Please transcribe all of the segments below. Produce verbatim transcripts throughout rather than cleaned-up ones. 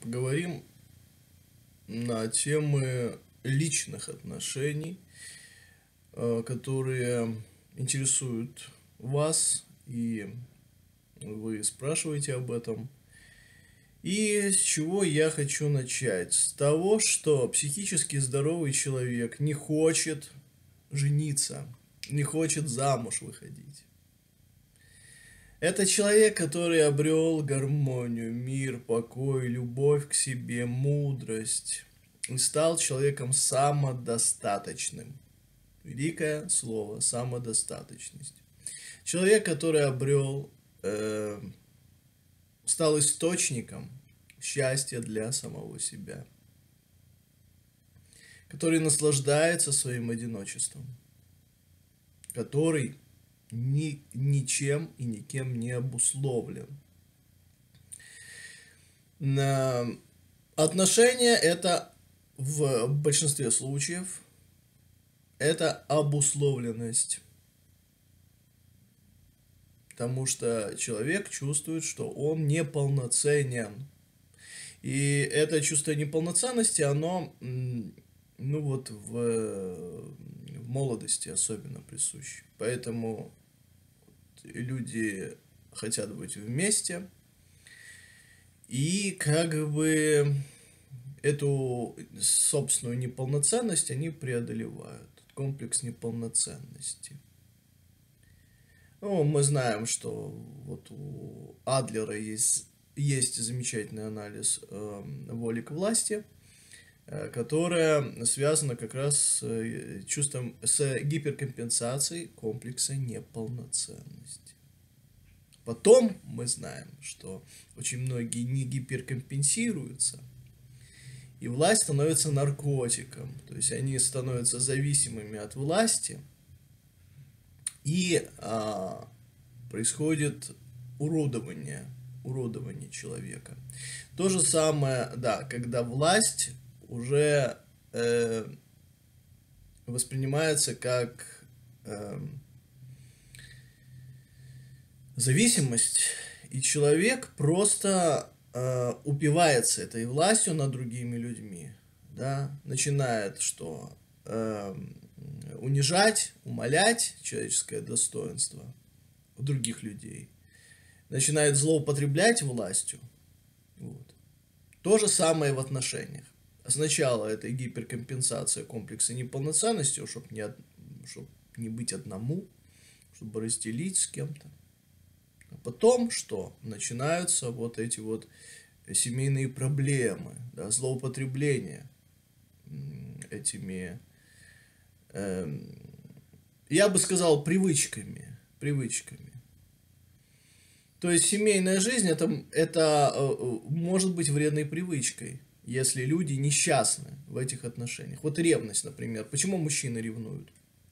поговорим на темы личных отношений, э, которые интересуют вас, и вы спрашиваете об этом. И с чего я хочу начать? С того, что психически здоровый человек не хочет жениться, не хочет замуж выходить. Это человек, который обрел гармонию, мир, покой, любовь к себе, мудрость и стал человеком самодостаточным. Великое слово самодостаточность. Человек, который обрел, э, стал источником счастья для самого себя, который наслаждается своим одиночеством, который ни, ничем и никем не обусловлен. На отношения это в большинстве случаев это обусловленность. Потому что человек чувствует, что он неполноценен. И это чувство неполноценности, оно, ну вот, в, в молодости особенно присуще. Поэтому люди хотят быть вместе. И как бы эту собственную неполноценность они преодолевают. Комплекс неполноценности. Ну, мы знаем, что вот у Адлера есть, есть замечательный анализ э, воли к власти, э, которая связана как раз с э, чувством, с гиперкомпенсацией комплекса неполноценности. Потом мы знаем, что очень многие не гиперкомпенсируются, и власть становится наркотиком, то есть они становятся зависимыми от власти, и а, происходит уродование, уродование человека. То же самое, да, когда власть уже э, воспринимается как э, зависимость, и человек просто э, упивается этой властью над другими людьми, да, начинает что э, унижать, умалять человеческое достоинство у других людей, начинает злоупотреблять властью. Вот. То же самое в отношениях. Сначала это гиперкомпенсация комплекса неполноценности, чтобы не, чтоб не быть одному, чтобы разделить с кем-то. А потом что? Начинаются вот эти вот семейные проблемы, да, злоупотребление этими, э, я бы сказал, привычками, привычками. То есть семейная жизнь это, это э, может быть вредной привычкой, если люди несчастны в этих отношениях. Вот ревность, например. Почему мужчины ревнуют?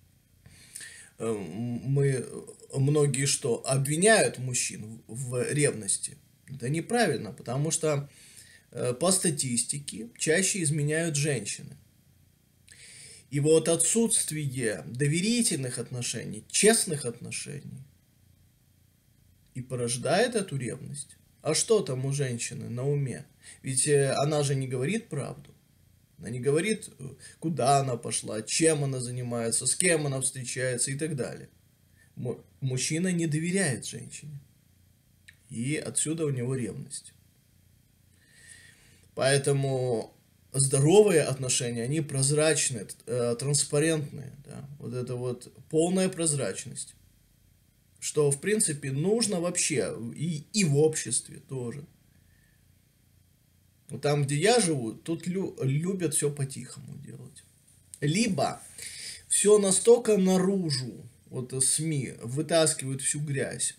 Мы, многие что, обвиняют мужчин в ревности. Это неправильно, потому что по статистике чаще изменяют женщины. И вот отсутствие доверительных отношений, честных отношений и порождает эту ревность. А что там у женщины на уме? Ведь она же не говорит правду. Она не говорит, куда она пошла, чем она занимается, с кем она встречается и так далее. Мужчина не доверяет женщине. И отсюда у него ревность. Поэтому здоровые отношения, они прозрачные, транспарентные. Да? Вот это вот полная прозрачность. Что, в принципе, нужно вообще и, и в обществе тоже. Там, где я живу, тут лю- любят все по-тихому делать. Либо все настолько наружу, вот СМИ вытаскивают всю грязь.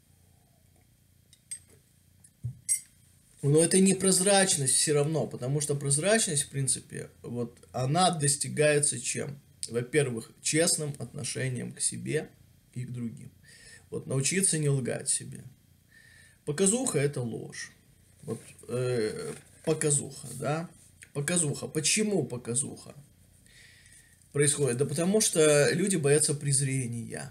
Но это не прозрачность все равно, потому что прозрачность, в принципе, вот она достигается чем? Во-первых, честным отношением к себе и к другим. Вот научиться не лгать себе. Показуха – это ложь. Вот э, показуха, да? Показуха. Почему показуха происходит? Да потому что люди боятся презрения.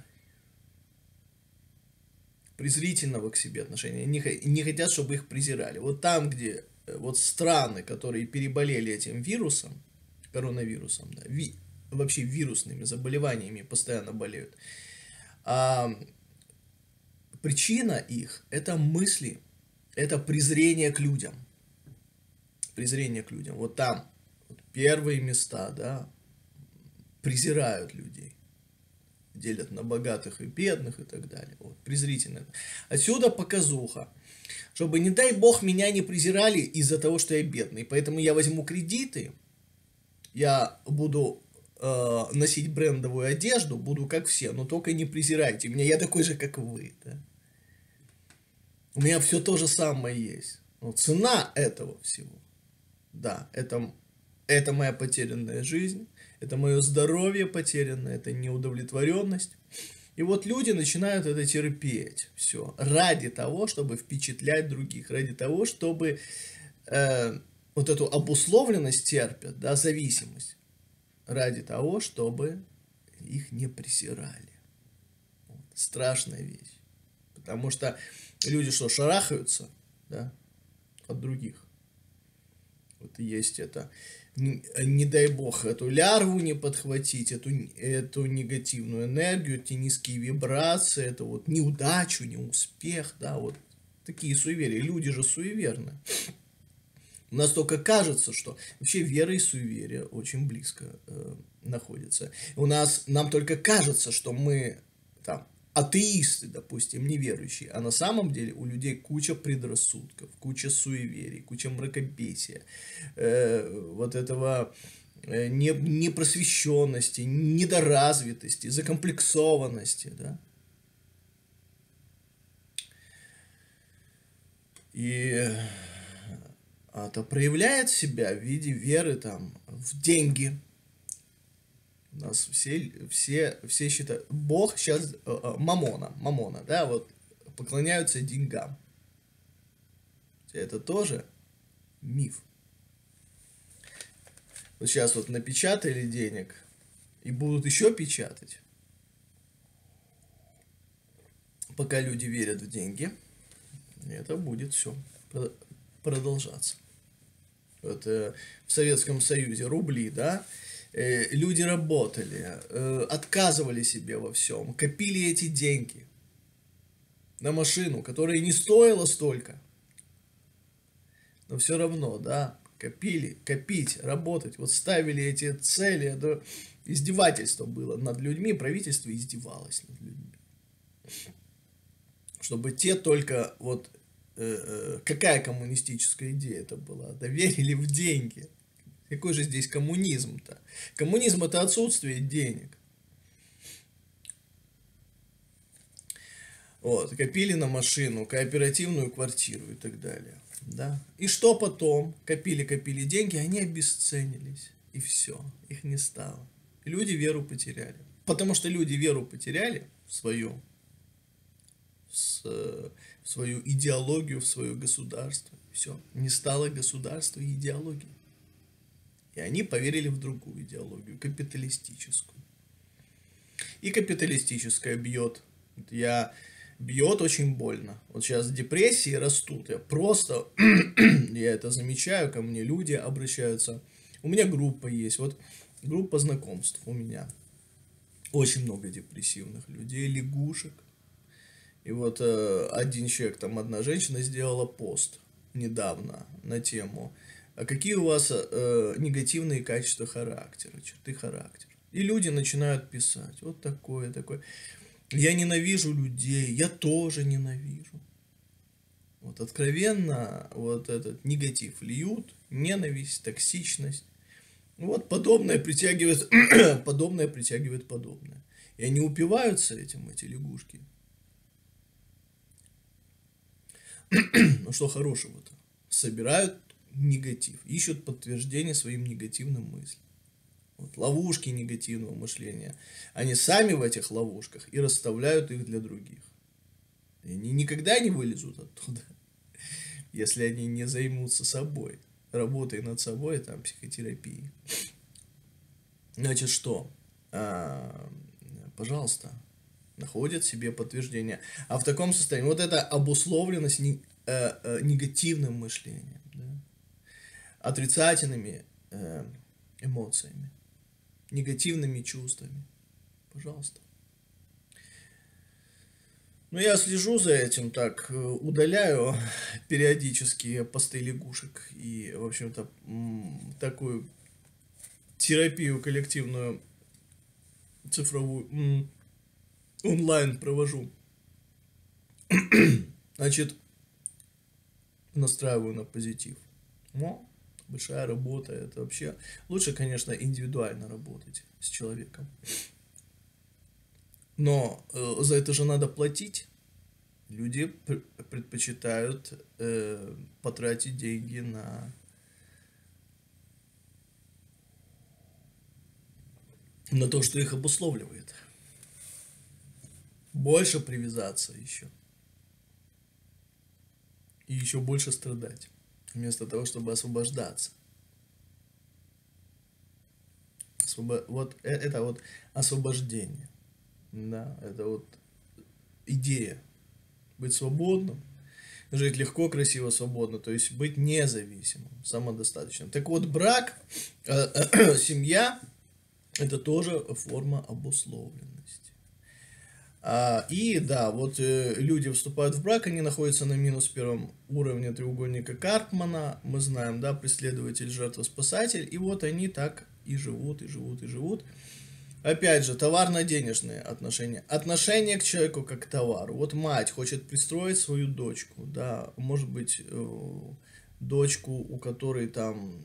презрительного к себе отношения, не, не хотят, чтобы их презирали. Вот там, где э, вот страны, которые переболели этим вирусом, коронавирусом, да, ви, вообще вирусными заболеваниями постоянно болеют, а причина их – это мысли, это презрение к людям. Презрение к людям. Вот там вот первые места, да, презирают людей. Делят на богатых и бедных и так далее. Вот, презрительно. Отсюда показуха. Чтобы, не дай бог, меня не презирали из-за того, что я бедный. Поэтому я возьму кредиты, я буду э, носить брендовую одежду, буду как все, но только не презирайте меня, я такой же, как вы. Да? У меня все то же самое есть. Но цена этого всего, да, это, это моя потерянная жизнь, это мое здоровье потерянное, это неудовлетворенность. И вот люди начинают это терпеть, все, ради того, чтобы впечатлять других, ради того, чтобы э, вот эту обусловленность терпят, да, зависимость, ради того, чтобы их не презирали. Вот. Страшная вещь. Потому что люди что, шарахаются, да, от других. Вот есть это, не, не дай бог, эту лярву не подхватить, эту, эту негативную энергию, эти низкие вибрации, эту вот неудачу, неуспех, да, вот такие суеверия. Люди же суеверны. У нас только кажется, что вообще вера и суеверие очень близко э, находятся. У нас, нам только кажется, что мы там атеисты, допустим, неверующие, а на самом деле у людей куча предрассудков, куча суеверий, куча мракобесия, э, вот этого э, не, непросвещенности, недоразвитости, закомплексованности, да. И это проявляет себя в виде веры там, в деньги. У нас все, все, все считают, Бог сейчас, мамона, мамона, да, вот, поклоняются деньгам. Это тоже миф. Вот сейчас вот напечатали денег и будут еще печатать. Пока люди верят в деньги, это будет все продолжаться. Вот, э, в Советском Союзе рубли, да, э, люди работали, э, отказывали себе во всем, копили эти деньги на машину, которая не стоила столько, но все равно, да, копили, копить, работать, вот ставили эти цели, это издевательство было над людьми, правительство издевалось над людьми, чтобы те только вот какая коммунистическая идея это была? Да верили в деньги. Какой же здесь коммунизм-то? Коммунизм – это отсутствие денег. Вот, копили на машину, кооперативную квартиру и так далее. Да? И что потом? Копили-копили деньги, они обесценились. И все, их не стало. И люди веру потеряли. Потому что люди веру потеряли в свою в свою идеологию, в свое государство. Все, не стало государства и идеологии. И они поверили в другую идеологию, капиталистическую. И капиталистическая бьет. Я бьет очень больно. Вот сейчас депрессии растут. Я просто, я это замечаю, ко мне люди обращаются. У меня группа есть. Вот группа знакомств у меня. Очень много депрессивных людей, лягушек. И вот э, один человек, там одна женщина сделала пост недавно на тему, а какие у вас э, негативные качества характера, черты характера. И люди начинают писать, вот такое, такое. Я ненавижу людей, я тоже ненавижу. Вот откровенно вот этот негатив льют, ненависть, токсичность. Вот подобное притягивает, подобное притягивает подобное. И они упиваются этим, эти лягушки. Ну что хорошего-то? Собирают негатив, ищут подтверждение своим негативным мыслям. Вот, ловушки негативного мышления. Они сами в этих ловушках и расставляют их для других. И они никогда не вылезут оттуда, если они не займутся собой. Работой над собой, там, психотерапией. Значит, что? А, пожалуйста, находят себе подтверждение. А в таком состоянии, вот эта обусловленность не, э, э, негативным мышлением, да? отрицательными э, эмоциями, негативными чувствами. Пожалуйста. Ну, я слежу за этим, так, удаляю периодически посты лягушек и, в общем-то, такую терапию коллективную цифровую онлайн провожу. Значит, настраиваю на позитив. Но большая работа, это вообще... Лучше, конечно, индивидуально работать с человеком. Но э, за это же надо платить. Люди предпочитают э, потратить деньги на... на то, что их обусловливает. Больше привязаться еще. И еще больше страдать. Вместо того, чтобы освобождаться. Освобо... Вот это вот освобождение. Да, это вот идея. Быть свободным. Жить легко, красиво, свободно. То есть быть независимым, самодостаточным. Так вот, брак, э, э, семья, это тоже форма обусловленности. А, и да, вот э, люди вступают в брак, они находятся на минус первом уровне треугольника Карпмана. Мы знаем, да, преследователь, жертва, спасатель. И вот они так и живут, и живут, и живут. Опять же, товарно-денежные отношения. Отношение к человеку как к товару. Вот мать хочет пристроить свою дочку, да, может быть, э, дочку, у которой там,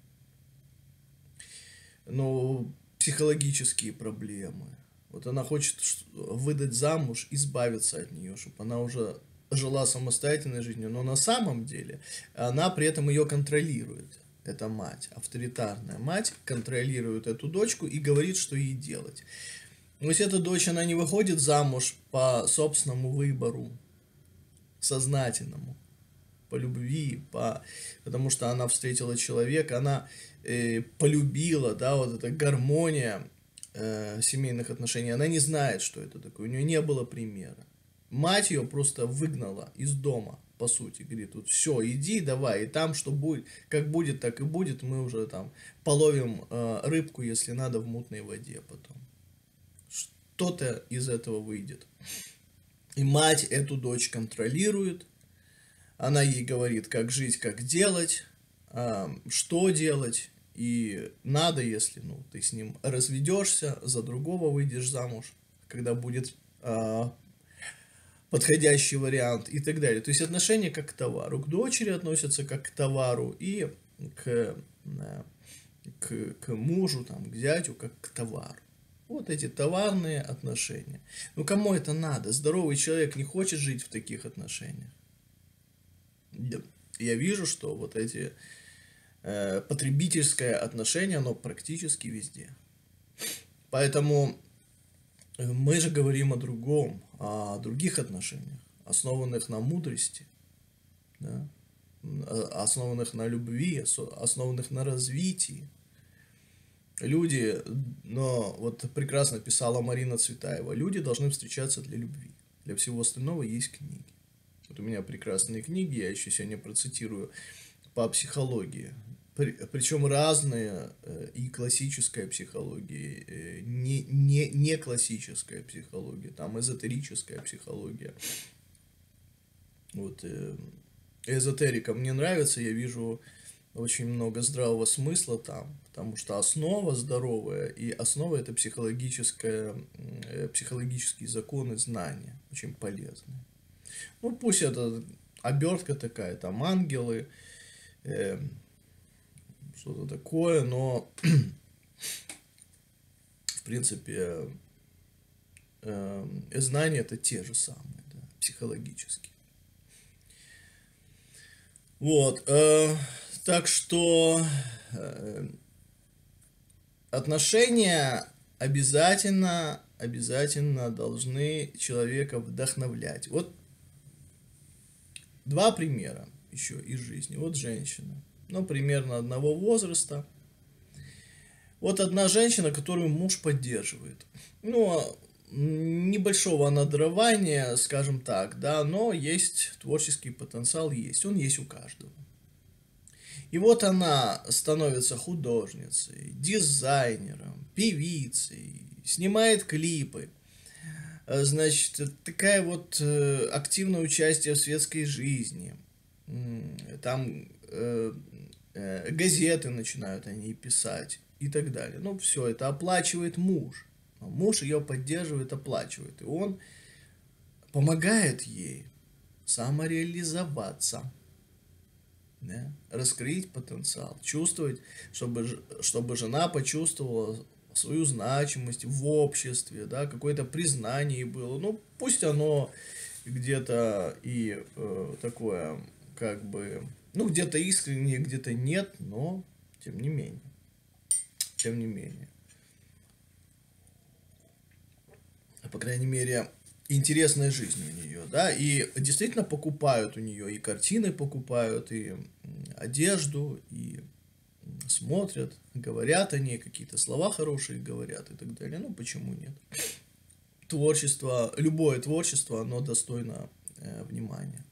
ну, психологические проблемы. Вот она хочет выдать замуж, избавиться от нее, чтобы она уже жила самостоятельной жизнью. Но на самом деле она при этом ее контролирует. Это мать, авторитарная мать, контролирует эту дочку и говорит, что ей делать. То есть эта дочь, она не выходит замуж по собственному выбору, сознательному, по любви, по... потому что она встретила человека, она э, полюбила, да, вот эта гармония э, семейных отношений, она не знает, что это такое, у нее не было примера. Мать ее просто выгнала из дома. По сути, говорит, вот все, иди, давай, и там что будет, как будет, так и будет, мы уже там половим э, рыбку, если надо, в мутной воде потом. Что-то из этого выйдет. И мать эту дочь контролирует, она ей говорит, как жить, как делать, э, что делать, и надо, если, ну, ты с ним разведешься, за другого выйдешь замуж, когда будет... Э, подходящий вариант и так далее. То есть отношение как к товару. К дочери относятся как к товару и к, к, к мужу, там, к зятю как к товару. Вот эти товарные отношения. Ну кому это надо? Здоровый человек не хочет жить в таких отношениях. Я вижу, что вот эти э, потребительское отношение, оно практически везде. Поэтому мы же говорим о другом, о других отношениях, основанных на мудрости, да? Основанных на любви, основанных на развитии. Люди, но вот прекрасно писала Марина Цветаева, люди должны встречаться для любви. Для всего остального есть книги. Вот у меня прекрасные книги, я еще сегодня процитирую по психологии. Причем разные, и классическая психология, не, не, не классическая психология, там эзотерическая психология. Вот, эзотерика мне нравится, я вижу очень много здравого смысла там, потому что основа здоровая, и основа это психологическая, психологические законы, знания, очень полезные. Ну, пусть это обертка такая, там ангелы, э, что-то такое, но в принципе э, знания это те же самые, да, психологические. Вот, э, так что э, отношения обязательно, обязательно должны человека вдохновлять. Вот два примера еще из жизни. Вот женщина. Ну, примерно одного возраста. Вот одна женщина, которую муж поддерживает. Ну, небольшого надарования, скажем так, да, но есть творческий потенциал, есть. Он есть у каждого. И вот она становится художницей, дизайнером, певицей, снимает клипы. Э, Значит, такая вот э, активное участие в светской жизни. М, Там э, э, газеты начинают о ней писать и так далее. Ну, все это оплачивает муж. Муж ее поддерживает, оплачивает. И он помогает ей самореализоваться, да, раскрыть потенциал, чувствовать, чтобы, ж- чтобы жена почувствовала свою значимость в обществе, да, какое-то признание ей было. Ну, пусть оно где-то и э, такое, как бы, ну, где-то искреннее, где-то нет, но тем не менее, тем не менее. По крайней мере, интересная жизнь у нее, да, и действительно покупают у нее, и картины покупают, и м, одежду, и м, смотрят, говорят о ней, какие-то слова хорошие говорят и так далее. Ну, почему нет? Творчество, любое творчество, оно достойно э, внимания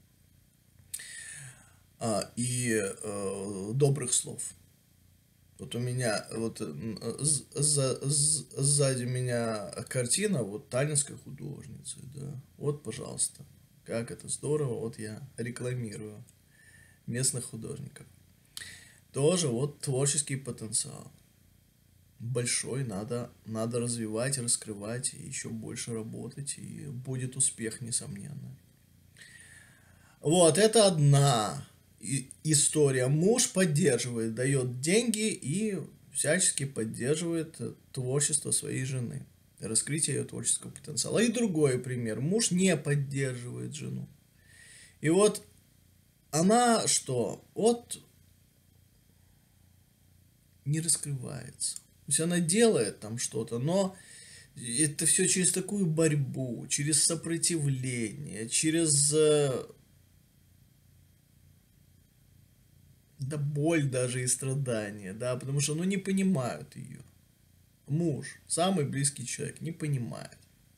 а, и э, добрых слов. Вот у меня, вот м, з- за- з- сзади меня картина вот таллинской художницы, да. Вот, пожалуйста, как это здорово, вот я рекламирую местных художников. Тоже вот творческий потенциал большой, надо, надо развивать, раскрывать, и еще больше работать, и будет успех, несомненно. Вот, это одна и- история. Муж поддерживает, дает деньги и всячески поддерживает э, творчество своей жены, раскрытие ее творческого потенциала. И другой пример. Муж не поддерживает жену. И вот она что? Вот не раскрывается. То есть она делает там что-то, но это все через такую борьбу, через сопротивление, через э, да боль даже и страдания, да, потому что, ну, не понимают ее. Муж, самый близкий человек, не понимает.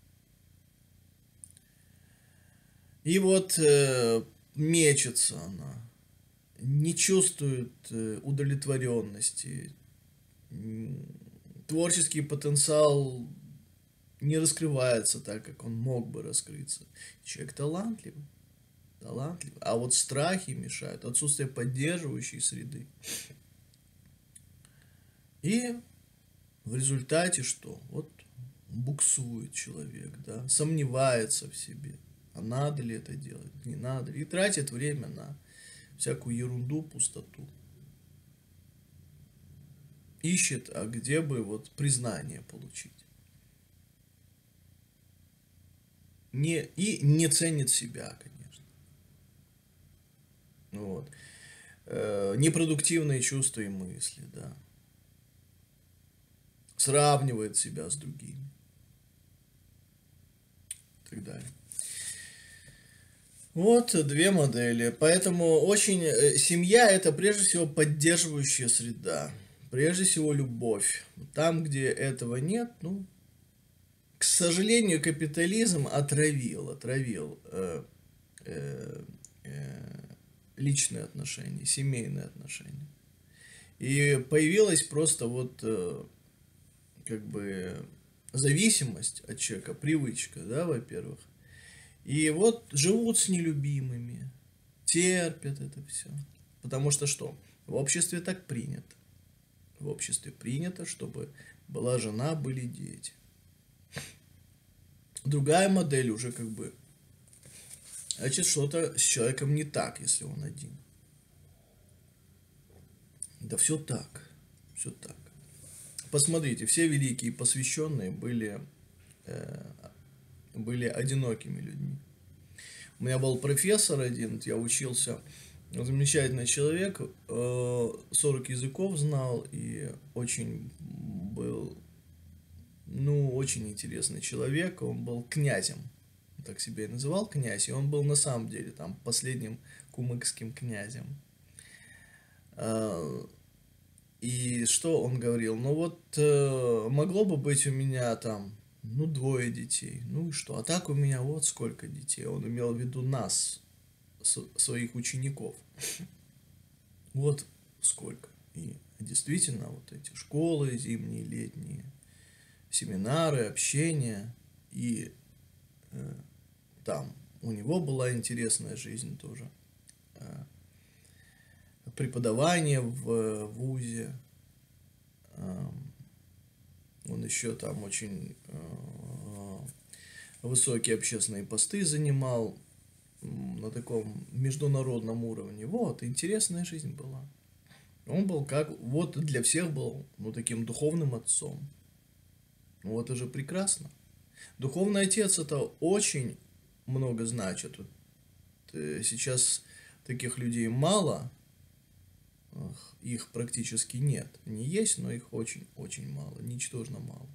И вот э, мечется она, не чувствует э, удовлетворенности, м, творческий потенциал не раскрывается так, как он мог бы раскрыться. Человек талантливый, талантливый, а вот страхи мешают, отсутствие поддерживающей среды. И в результате что? Вот буксует человек, да, сомневается в себе. А надо ли это делать, не надо ли. И тратит время на всякую ерунду, пустоту. Ищет, а где бы вот признание получить. Не, и не ценит себя, конечно. Вот. Э, непродуктивные чувства и мысли, да. Сравнивает себя с другими и так далее. Вот две модели. Поэтому очень э, семья это прежде всего поддерживающая среда. Прежде всего любовь. Там, где этого нет, ну, к сожалению, капитализм отравил, отравил э, э, э, личные отношения, семейные отношения. И появилась просто вот э, как бы зависимость от человека, привычка, да, во-первых. И вот живут с нелюбимыми, терпят это все. Потому что что? В обществе так принято. В обществе принято, чтобы была жена, были дети. Другая модель уже как бы, значит, что-то с человеком не так, если он один. Да все так, все так. Посмотрите, все великие посвященные были, э, были одинокими людьми. У меня был профессор один, я учился, замечательный человек, э, сорок языков знал и очень был, ну, очень интересный человек, он был князем, так себя и называл князь, и он был на самом деле там последним кумыкским князем. Э, И что он говорил? Ну вот э, могло бы быть у меня там, ну, двое детей. Ну и что? А так у меня вот сколько детей. Он имел в виду нас, с- своих учеников. Вот сколько. И действительно, вот эти школы зимние, летние, семинары, общение. И э, там у него была интересная жизнь тоже. Э, преподавание в вузе. Э, он еще там очень э, высокие общественные посты занимал на таком международном уровне. Вот, интересная жизнь была. Он был как, вот для всех был, ну, таким духовным отцом. Вот это же прекрасно. Духовный отец это очень много значит. Вот, э, сейчас таких людей мало, их практически нет. Они есть, но их очень-очень мало, ничтожно мало.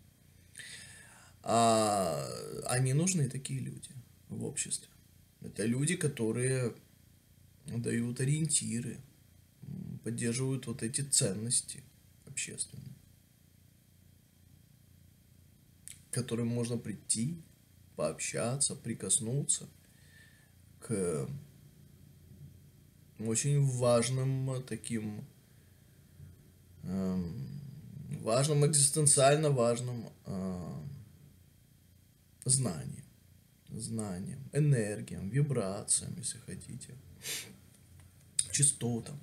А они нужны, такие люди, в обществе. Это люди, которые дают ориентиры, поддерживают вот эти ценности общественные, к которым можно прийти, пообщаться, прикоснуться к очень важным таким, э, важным, экзистенциально важным э, знаниям, знаниям, энергиям, вибрациям, если хотите, частотам.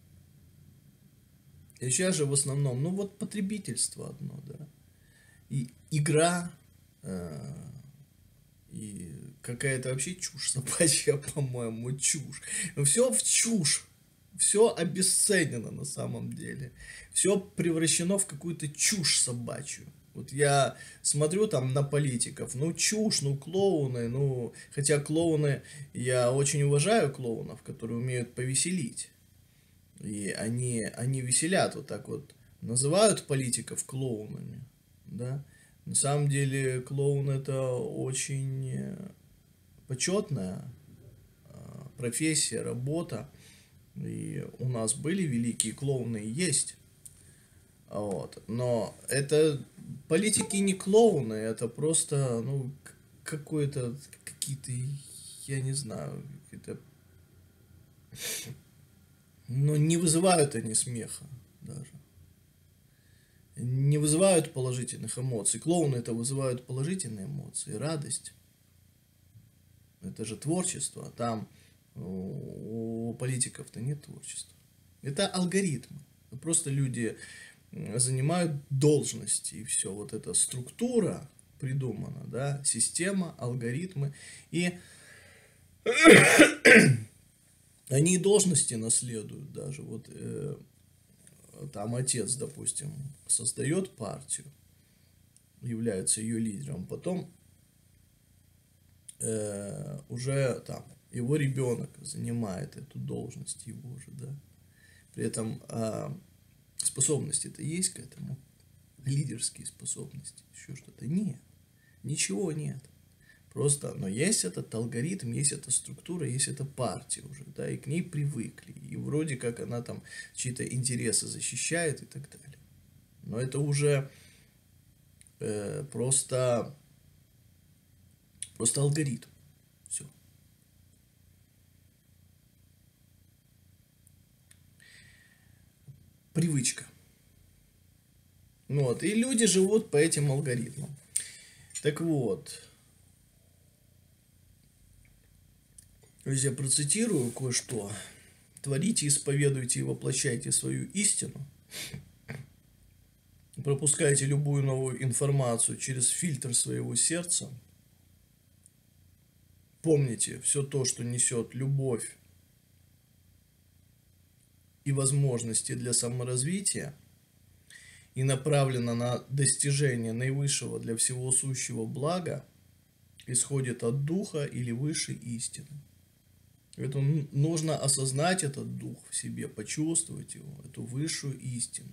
И сейчас же в основном, ну вот потребительство одно, да, и игра, э, и какая-то вообще чушь собачья, по-моему, чушь. Все в чушь, все обесценено на самом деле, все превращено в какую-то чушь собачью. Вот я смотрю там на политиков, ну чушь, ну клоуны, ну, хотя клоуны, я очень уважаю клоунов, которые умеют повеселить. И они, они веселят, вот так вот называют политиков клоунами, да. На самом деле клоун это очень почетная профессия, работа. И у нас были великие клоуны и есть. Вот. Но это политики не клоуны, это просто, ну, какое-то, какие-то, я не знаю, какие-то, но не вызывают они смеха даже. Не вызывают положительных эмоций. Клоуны это вызывают положительные эмоции, радость. Это же творчество. Там у политиков-то нет творчества. Это алгоритмы. Просто люди занимают должности, и все. Вот эта структура придумана, да, система, алгоритмы. И они и должности наследуют даже. Вот э, там отец, допустим, создает партию, является ее лидером, потом э, уже там его ребенок занимает эту должность его же, да. При этом э, способности-то есть к этому, лидерские способности, еще что-то нет, ничего нет. Просто, но есть этот алгоритм, есть эта структура, есть эта партия уже, да, и к ней привыкли. И вроде как она там чьи-то интересы защищает и так далее. Но это уже э, просто, просто алгоритм. Все. Привычка. Вот. И люди живут по этим алгоритмам. Так вот. Я процитирую кое-что. Творите, исповедуйте и воплощайте свою истину. Пропускайте любую новую информацию через фильтр своего сердца. Помните, все то, что несет любовь и возможности для саморазвития и направлено на достижение наивысшего для всего сущего блага, исходит от духа или высшей истины. Это нужно осознать этот дух в себе, почувствовать его, эту высшую истину.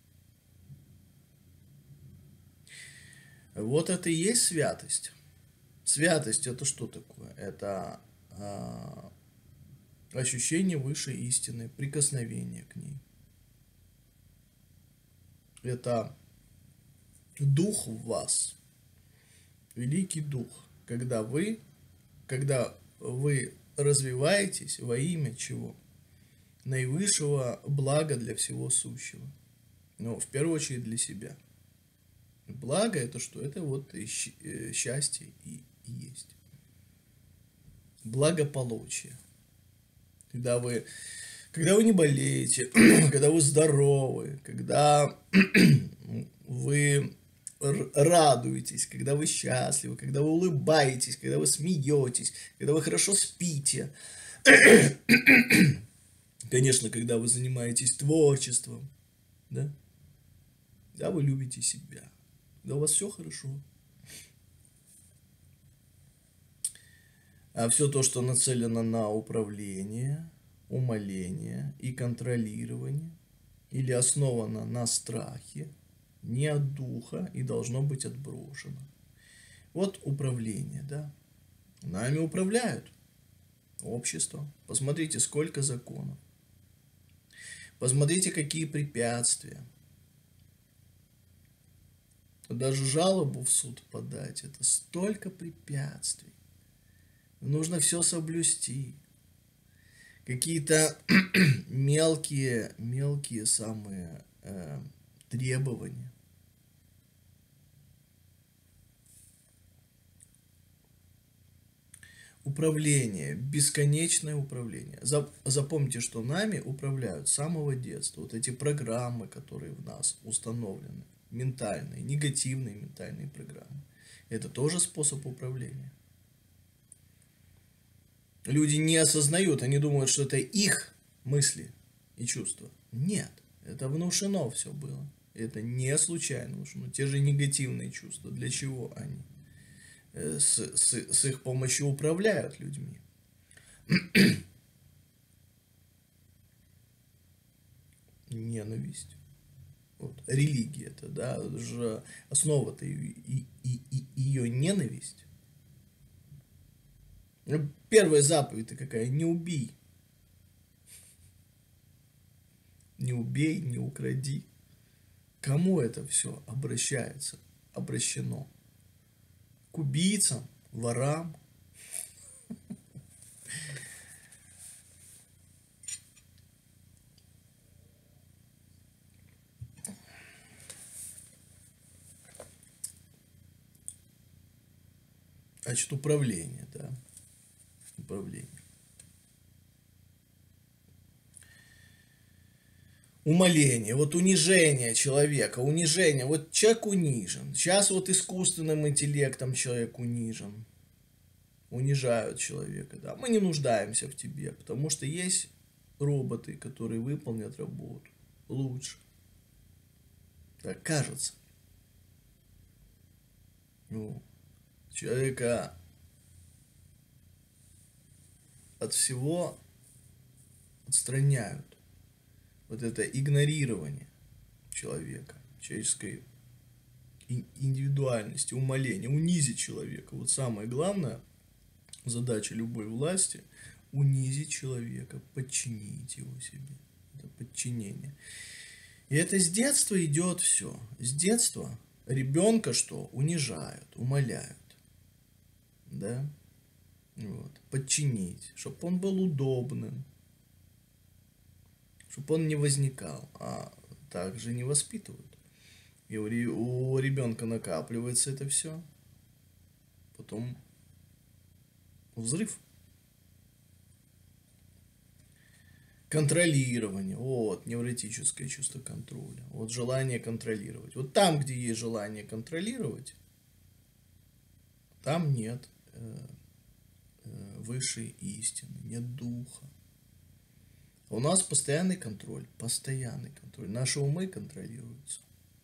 Вот это и есть святость. Святость это что такое? Это а, ощущение высшей истины, прикосновение к ней. Это дух в вас, великий дух, когда вы, когда вы развиваетесь во имя чего? наивысшего блага для всего сущего. Но в первую очередь для себя. Благо это что? Это вот и счастье и, и есть. Благополучие. Когда вы, когда вы не болеете, когда вы здоровы, когда вы радуетесь, когда вы счастливы, когда вы улыбаетесь, когда вы смеетесь, когда вы хорошо спите. Конечно, когда вы занимаетесь творчеством, да? Да, вы любите себя. Да, у вас все хорошо. А все то, что нацелено на управление, умаление и контролирование, или основано на страхе, не от духа и должно быть отброшено. Вот управление, да. Нами управляют. Общество. Посмотрите, сколько законов. Посмотрите, какие препятствия. Даже жалобу в суд подать, это столько препятствий. Нужно все соблюсти. Какие-то мелкие, мелкие самые э, требования. Управление, бесконечное управление. Запомните, что нами управляют с самого детства. Вот эти программы, которые в нас установлены. Ментальные, негативные ментальные программы. Это тоже способ управления. Люди не осознают, они думают, что это их мысли и чувства. Нет, это внушено все было. Это не случайно внушено. Те же негативные чувства. Для чего они? С, с, с их помощью управляют людьми. Ненависть. Вот. Религия-то, да, же основа-то и, и, и, и ее ненависть. Первая заповедь какая? Не убей. Не убей, не укради. Кому это все обращается, обращено? К убийцам, ворам. Значит, управление, да. Управление. Умаление, вот унижение человека, унижение. Вот человек унижен. Сейчас вот искусственным интеллектом человек унижен. Унижают человека, да. Мы не нуждаемся в тебе, потому что есть роботы, которые выполнят работу лучше. Так кажется. Ну, человека от всего отстраняют. Вот это игнорирование человека, человеческой индивидуальности, умаление, унизить человека. Вот самая главная задача любой власти — унизить человека, подчинить его себе. Это подчинение. И это с детства идет все. С детства ребенка что? Унижают, умаляют. Да? Вот. Подчинить, чтобы он был удобным. Чтобы он не возникал, а также не воспитывают. И у ребенка накапливается это все, потом взрыв. Контролирование, вот, невротическое чувство контроля, вот желание контролировать. Вот там, где есть желание контролировать, там нет э, э, высшей истины, нет духа. У нас постоянный контроль, постоянный контроль. Наши умы контролируются.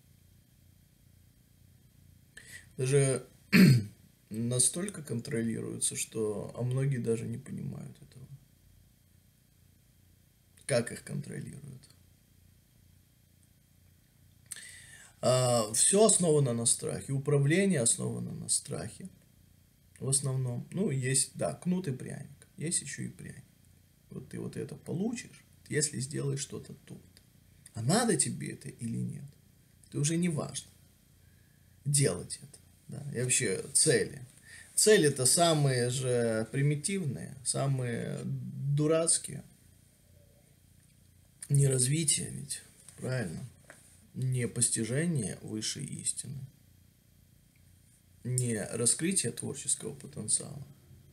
Даже настолько контролируются, что а многие даже не понимают этого. Как их контролируют? А, все основано на страхе. Управление основано на страхе. В основном. Ну, есть, да, кнут и пряник. Есть еще и пряник. Вот ты вот это получишь, если сделаешь что-то тут. А надо тебе это или нет? Это уже не важно. Делать это. Да? И вообще цели. Цели-то самые же примитивные, самые дурацкие. Не развитие ведь, правильно? Не постижение высшей истины, не раскрытие творческого потенциала.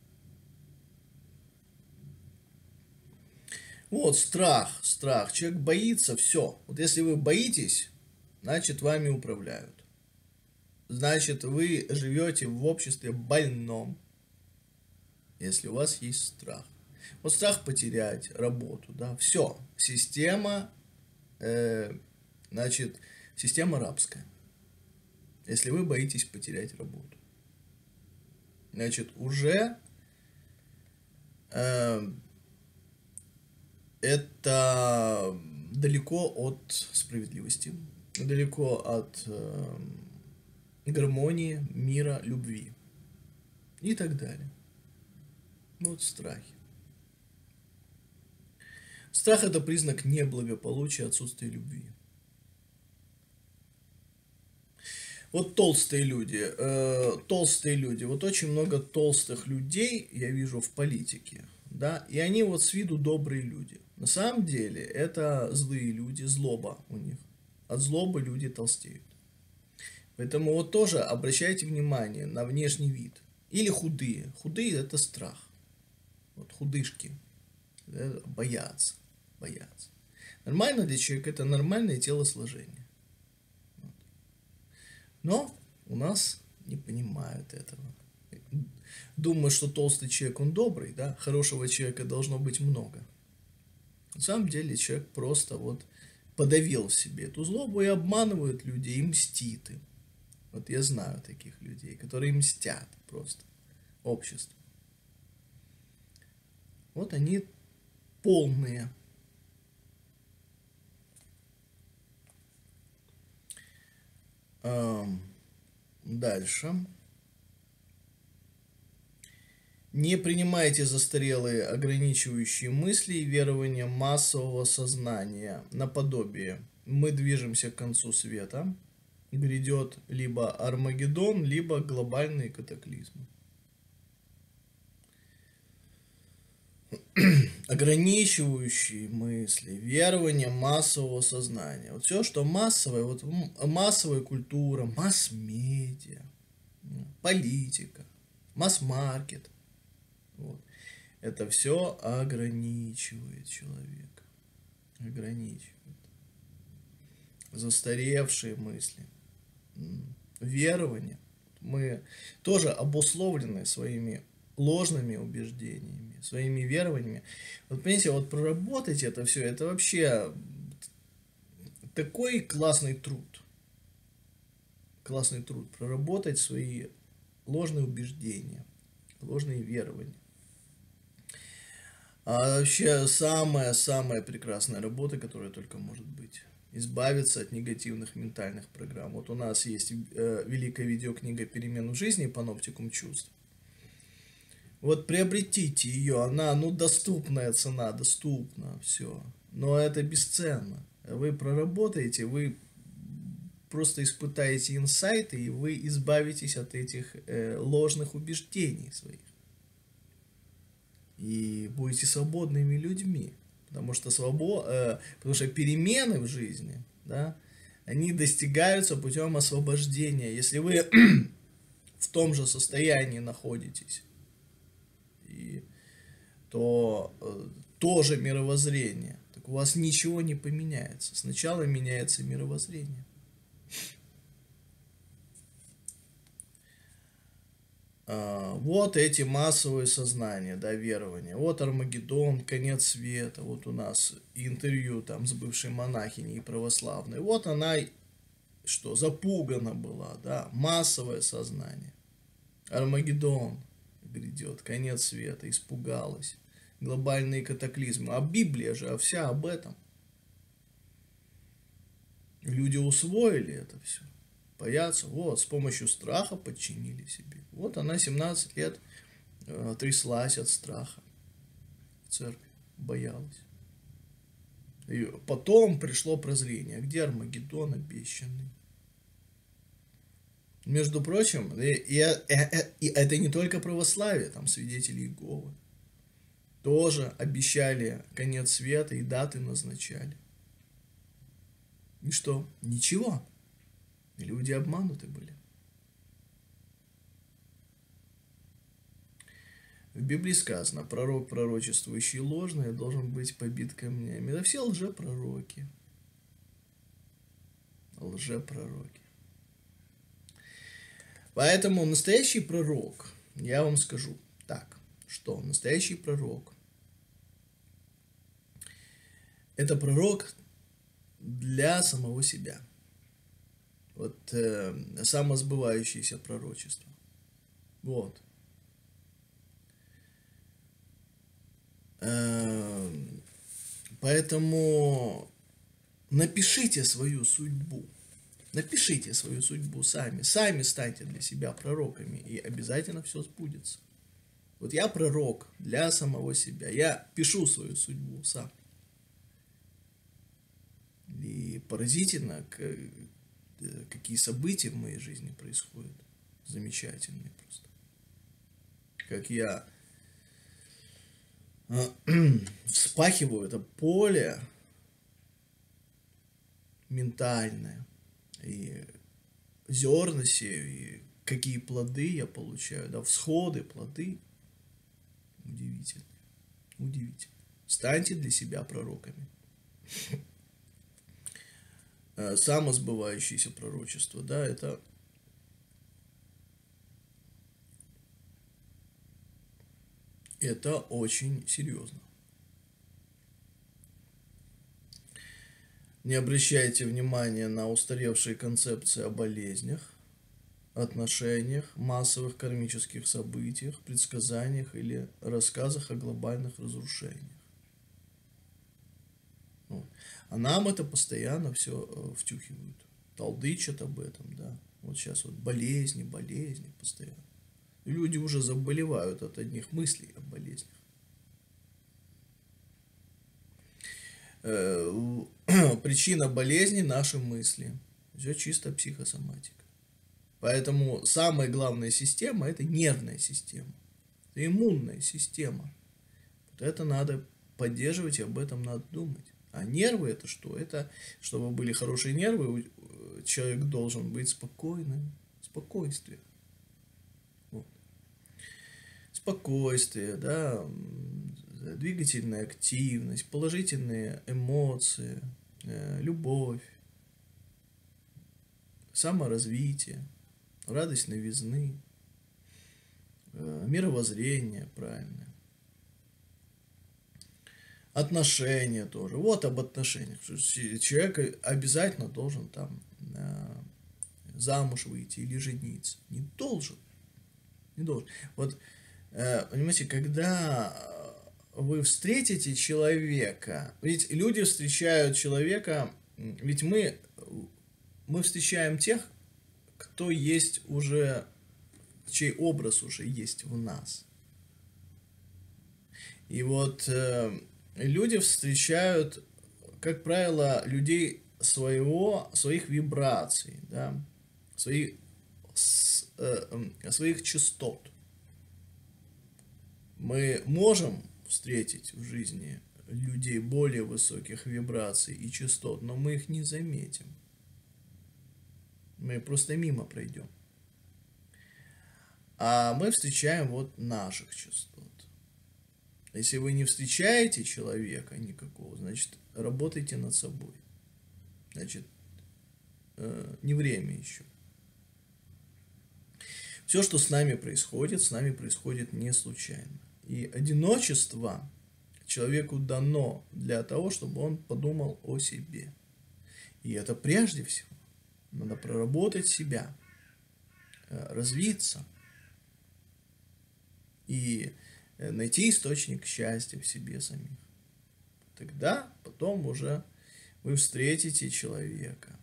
Вот страх, страх. Человек боится, все. Вот если вы боитесь, значит вами управляют. Значит, вы живете в обществе больном, если у вас есть страх. Вот страх потерять работу, да, все. Система, э, значит, система рабская. Если вы боитесь потерять работу, значит, уже э, это далеко от справедливости, далеко от э, гармонии, мира, любви и так далее. Вот страхи. Страх – это признак неблагополучия, отсутствия любви. Вот толстые люди, э, толстые люди, вот очень много толстых людей я вижу в политике, да, и они вот с виду добрые люди. На самом деле это злые люди, злоба у них. От злобы люди толстеют. Поэтому вот тоже обращайте внимание на внешний вид. Или худые. Худые – это страх. Вот худышки. Да, боятся. Боятся. Нормально для человека – это нормальное телосложение. Вот. Но у нас не понимают этого. Думаю, что толстый человек, он добрый, да, хорошего человека должно быть много. На самом деле человек просто вот подавил в себе эту злобу и обманывает людей, и мстит им. Вот я знаю таких людей, которые мстят просто обществу. Вот они полные. Дальше. Не принимайте застарелые ограничивающие мысли и верования массового сознания наподобие «мы движемся к концу света», грядет либо Армагеддон, либо глобальные катаклизмы. Ограничивающие мысли, верования массового сознания. Вот все, что массовое, вот массовая культура, масс-медиа, политика, масс-маркет. Вот. Это все ограничивает человека. Ограничивает. Застаревшие мысли. Верования. Мы тоже обусловлены своими ложными убеждениями, своими верованиями. Вот понимаете, вот проработать это все, это вообще такой классный труд. Классный труд. Проработать свои ложные убеждения, ложные верования. А вообще самая-самая прекрасная работа, которая только может быть. Избавиться от негативных ментальных программ. Вот у нас есть э, великая видеокнига «Перемен в жизни» Паноптикум чувств. Вот приобретите ее, она, ну, доступная цена, доступна, все. Но это бесценно. Вы проработаете, вы просто испытаете инсайты, и вы избавитесь от этих э, ложных убеждений своих. И будете свободными людьми. Потому что, свобо... э, потому что перемены в жизни, да, они достигаются путем освобождения. Если вы в том же состоянии находитесь, и, то э, тоже мировоззрение, так у вас ничего не поменяется. Сначала меняется мировоззрение. Вот эти массовые сознания, да, верования. Вот Армагеддон, конец света. Вот у нас интервью там с бывшей монахиней православной. Вот она, что, запугана была, да, массовое сознание. Армагеддон грядет, конец света, испугалась. Глобальные катаклизмы. А Библия же, а вся об этом. Люди усвоили это все. Боятся, вот, с помощью страха подчинили себе. Вот она семнадцать лет э, тряслась от страха в церкви, боялась. И потом пришло прозрение, где Армагеддон обещанный. Между прочим, и, и, и, и это не только православие, там свидетели Иеговы тоже обещали конец света и даты назначали. И что? Ничего. Люди обмануты были. В Библии сказано, пророк, пророчествующий ложное, должен быть побит камнями. Это все лжепророки. Лжепророки. Поэтому настоящий пророк, я вам скажу так, что настоящий пророк – это пророк для самого себя. Вот э, самосбывающееся пророчество. Вот. Э, поэтому напишите свою судьбу. Напишите свою судьбу сами. Сами станьте для себя пророками, и обязательно все сбудется. Вот я пророк для самого себя. Я пишу свою судьбу сам. И поразительно, какие события в моей жизни происходят. Замечательные просто. Как я вспахиваю это поле ментальное. И зерна сею, и какие плоды я получаю, да, всходы, плоды. Удивительно. Удивительно. Станьте для себя пророками. Самосбывающееся пророчество, да, это это очень серьезно. Не обращайте внимания на устаревшие концепции о болезнях, отношениях, массовых кармических событиях, предсказаниях или рассказах о глобальных разрушениях. Вот. А нам это постоянно все втюхивают. Толдычат об этом, да. Вот сейчас вот болезни, болезни постоянно. И люди уже заболевают от одних мыслей о болезнях. Причина болезни – наши мысли. Все чисто психосоматика. Поэтому самая главная система – это нервная система. Это иммунная система. Вот это надо поддерживать, и об этом надо думать. А нервы – это что? Это, чтобы были хорошие нервы, человек должен быть спокойным. Спокойствие. Вот. Спокойствие, да, двигательная активность, положительные эмоции, любовь, саморазвитие, радость новизны, мировоззрение правильное, отношения тоже. Вот об отношениях. Человек обязательно должен там замуж выйти или жениться. Не должен. Не должен. Вот, понимаете, когда вы встретите человека, ведь люди встречают человека, ведь мы, мы встречаем тех, кто есть уже, чей образ уже есть в нас. И вот э, люди встречают, как правило, людей своего, своих вибраций, да, своих, с, э, своих частот. Мы можем встретить в жизни людей более высоких вибраций и частот, но мы их не заметим. Мы просто мимо пройдем. А мы встречаем вот наших частот. Если вы не встречаете человека никакого, значит, работайте над собой. Значит, не время еще. Все, что с нами происходит, с нами происходит не случайно. И одиночество человеку дано для того, чтобы он подумал о себе. И это прежде всего. Надо проработать себя, развиться и найти источник счастья в себе самих. Тогда потом уже вы встретите человека.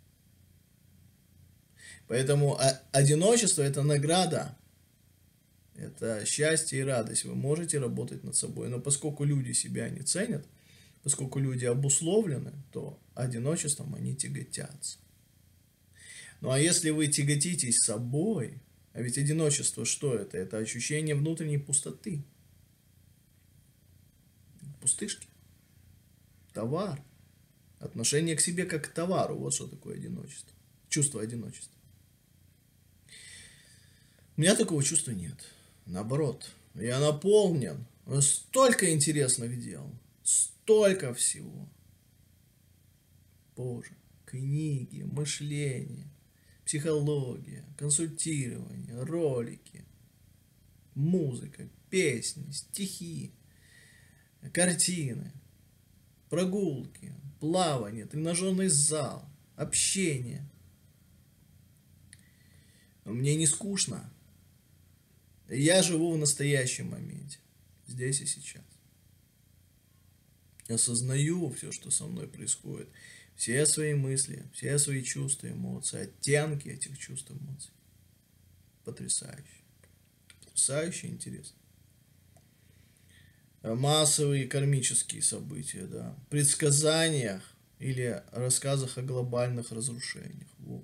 Поэтому одиночество – это награда. Это счастье и радость. Вы можете работать над собой. Но поскольку люди себя не ценят, поскольку люди обусловлены, то одиночеством они тяготятся. Ну а если вы тяготитесь собой, а ведь одиночество что это? Это ощущение внутренней пустоты. Пустышки. Товар. Отношение к себе как к товару. Вот что такое одиночество. Чувство одиночества. У меня такого чувства нет. Наоборот. Я наполнен. Столько интересных дел. Столько всего. Боже. Книги, мышление, психология, консультирование, ролики, музыка, песни, стихи, картины, прогулки, плавание, тренажерный зал, общение. Мне не скучно. Я живу в настоящем моменте, здесь и сейчас. Осознаю все, что со мной происходит, все свои мысли, все свои чувства, эмоции, оттенки этих чувств, эмоций. Потрясающе. Потрясающе интересно. Массовые кармические события, да. Предсказаниях или рассказах о глобальных разрушениях. Вот.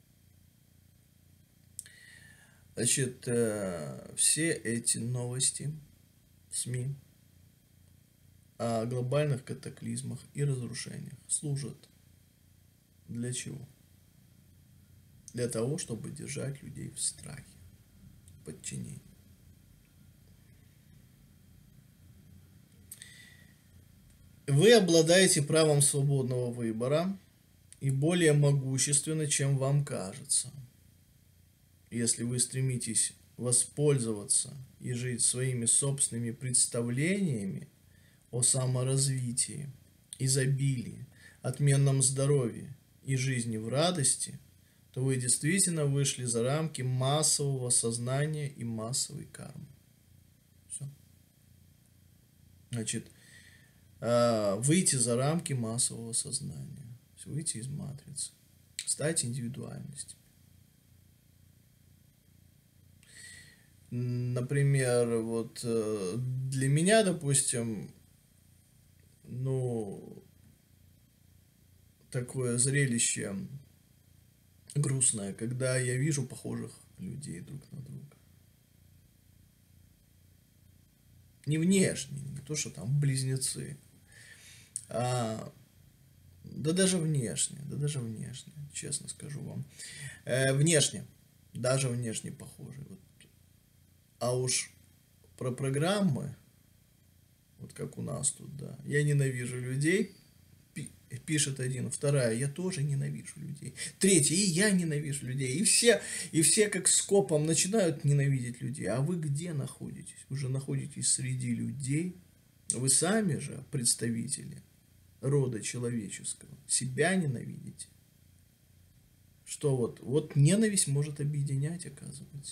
Значит, все эти новости в СМИ о глобальных катаклизмах и разрушениях служат для чего? Для того, чтобы держать людей в страхе, в подчинении. Вы обладаете правом свободного выбора и более могущественны, чем вам кажется. Если вы стремитесь воспользоваться и жить своими собственными представлениями о саморазвитии, изобилии, отменном здоровье и жизни в радости, то вы действительно вышли за рамки массового сознания и массовой кармы. Все. Значит, выйти за рамки массового сознания, выйти из матрицы, стать индивидуальностью. Например, вот для меня, допустим, ну, такое зрелище грустное, когда я вижу похожих людей друг на друга. Не внешне, не то, что там близнецы, а да даже внешне, да даже внешне, честно скажу вам. Э, внешне, даже внешне похожи. Вот. А уж про программы, вот как у нас тут, да, я ненавижу людей, пишет один, вторая, я тоже ненавижу людей, третья, и я ненавижу людей, и все, и все как скопом начинают ненавидеть людей. А вы где находитесь? Вы же находитесь среди людей, вы сами же представители рода человеческого, себя ненавидите. Что вот, вот ненависть может объединять, оказывается.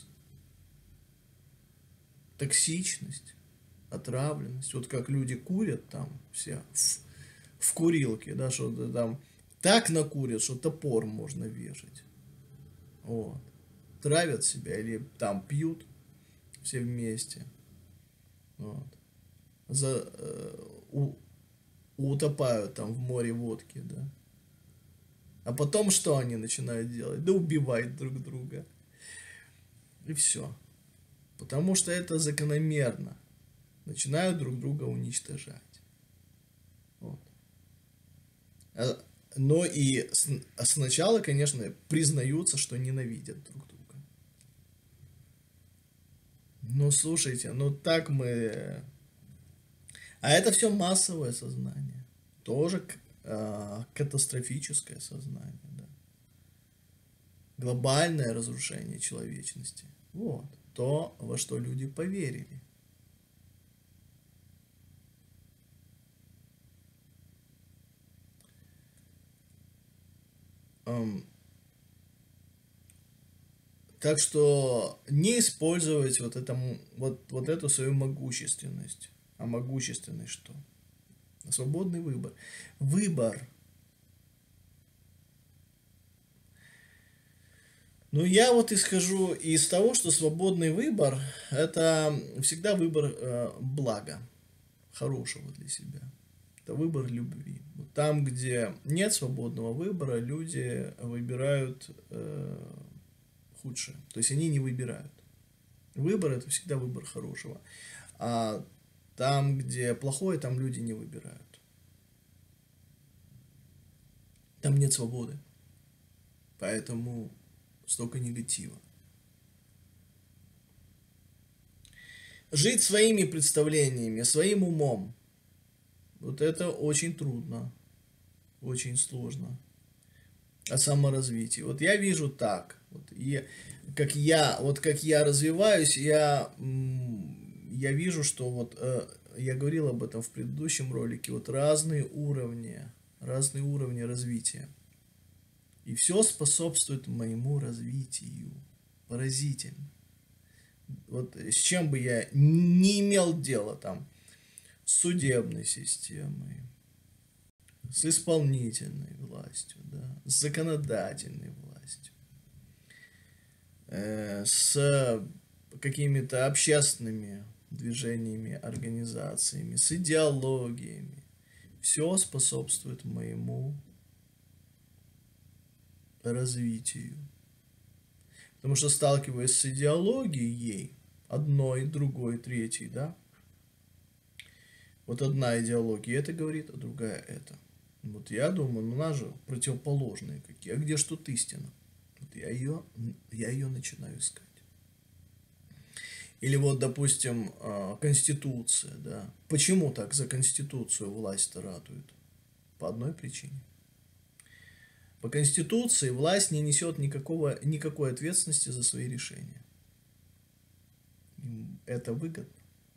Токсичность, отравленность, вот как люди курят там все в, в курилке, да, что там так накурят, что топор можно вешать. Вот. Травят себя или там пьют все вместе. Вот. За, э, у, утопают там в море водки, да. А потом что они начинают делать? Да убивать друг друга. И все. Потому что это закономерно. Начинают друг друга уничтожать. Вот. Но и сначала, конечно, признаются, что ненавидят друг друга. Ну, слушайте, ну так мы... А это все массовое сознание. Тоже э, катастрофическое сознание. Да. Глобальное разрушение человечности. Вот. То, во что люди поверили. Эм, так что не использовать вот, это, вот, вот эту свою могущественность. А могущественность что? Свободный выбор. Выбор. Ну, я вот исхожу из того, что свободный выбор – это всегда выбор э, блага, хорошего для себя. Это выбор любви. Вот там, где нет свободного выбора, люди выбирают э, худшее. То есть они не выбирают. Выбор – это всегда выбор хорошего. А там, где плохое, там люди не выбирают. Там нет свободы. Поэтому столько негатива. Жить своими представлениями, своим умом. Вот это очень трудно. Очень сложно. О саморазвитии. Вот я вижу так. Вот я, как я, вот как я развиваюсь, я, я вижу, что вот э, я говорил об этом в предыдущем ролике. Вот разные уровни, разные уровни развития. И все способствует моему развитию. Поразительно. Вот с чем бы я не имел дела там, с судебной системой, с исполнительной властью, да, с законодательной властью, э, с какими-то общественными движениями, организациями, с идеологиями. Все способствует моему развитию. Потому что, сталкиваясь с идеологией, одной, другой, третьей, да, вот одна идеология это говорит, а другая это. Вот я думаю, ну, у нас же противоположные какие. А где ж тут истина? Вот я ее, я ее начинаю искать. Или вот, допустим, Конституция, да. Почему так за Конституцию власть-то ратует? По одной причине. По Конституции власть не несет никакого, никакой ответственности за свои решения. Это выгодно.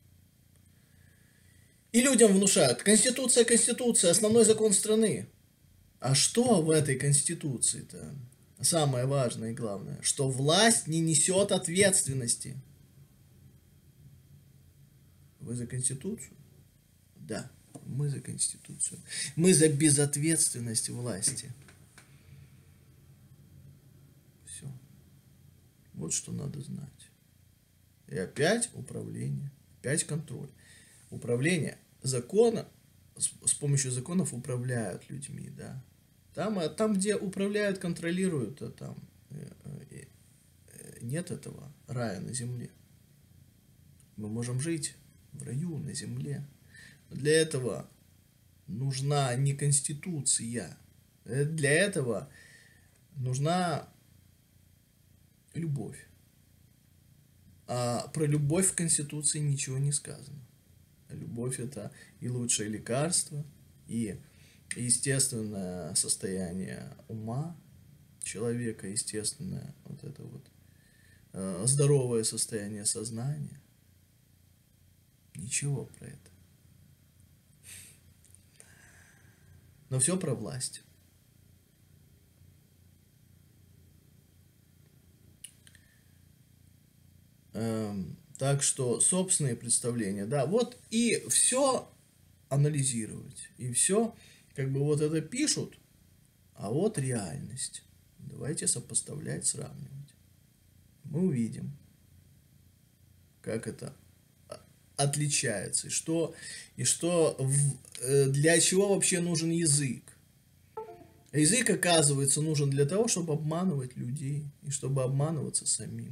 И людям внушают: Конституция, Конституция, основной закон страны. А что в этой Конституции-то? Самое важное и главное, что власть не несет ответственности. Вы за Конституцию? Да, мы за Конституцию. Мы за безответственность власти. Все. Вот что надо знать. И опять управление, опять контроль. Управление закона, с, с помощью законов управляют людьми, да. Там, там где управляют, контролируют, а там э, э, э, нет этого рая на земле. Мы можем жить в раю на земле. Но для этого нужна не конституция. Для этого нужна любовь. А про любовь в Конституции ничего не сказано. Любовь — это и лучшее лекарство, и естественное состояние ума человека, естественное вот это вот э, здоровое состояние сознания. Ничего про это. Но все про власть. Эм, так что собственные представления, да, вот и все анализировать, и все, как бы вот это пишут, а вот реальность. Давайте сопоставлять, сравнивать. Мы увидим, как это отличается, и что, и что для чего вообще нужен язык. Язык, оказывается, нужен для того, чтобы обманывать людей и чтобы обманываться самим.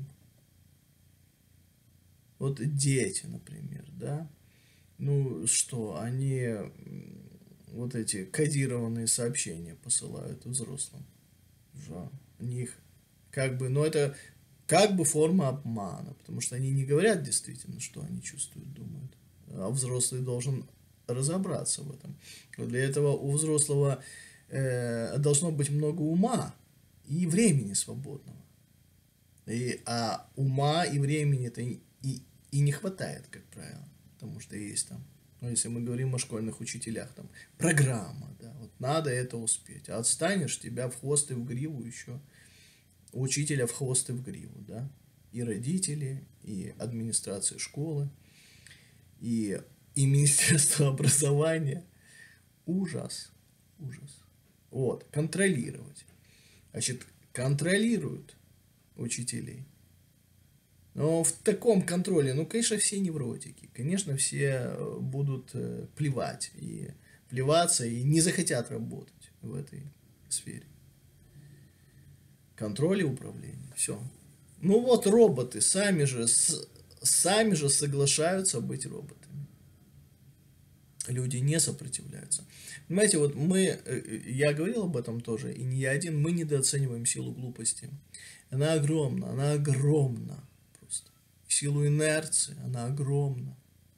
Вот дети, например, да, ну что, они вот эти кодированные сообщения посылают взрослым. Жаль. У них как бы, ну это как бы форма обмана, потому что они не говорят действительно, что они чувствуют, думают. А взрослый должен разобраться в этом. Для этого у взрослого э, должно быть много ума и времени свободного. И, а ума и времени-то и, и, и не хватает, как правило. Потому что есть там, ну, если мы говорим о школьных учителях, там программа, да, вот надо это успеть. А отстанешь, тебя в хвост и в гриву еще, учителя в хвост и в гриву, да. И родители, и администрация школы, и, и Министерство образования. Ужас, ужас. Вот, контролировать. Значит, контролируют учителей. Но в таком контроле, ну, конечно, все невротики. Конечно, все будут плевать и плеваться, и не захотят работать в этой сфере. Контроль и управление. Все. Ну вот роботы сами же, с, сами же соглашаются быть роботами. люди не сопротивляются. Понимаете, вот мы, я говорил об этом тоже, и не я один, мы недооцениваем силу глупости. Она огромна, она огромна просто. Силу инерции, она огромна.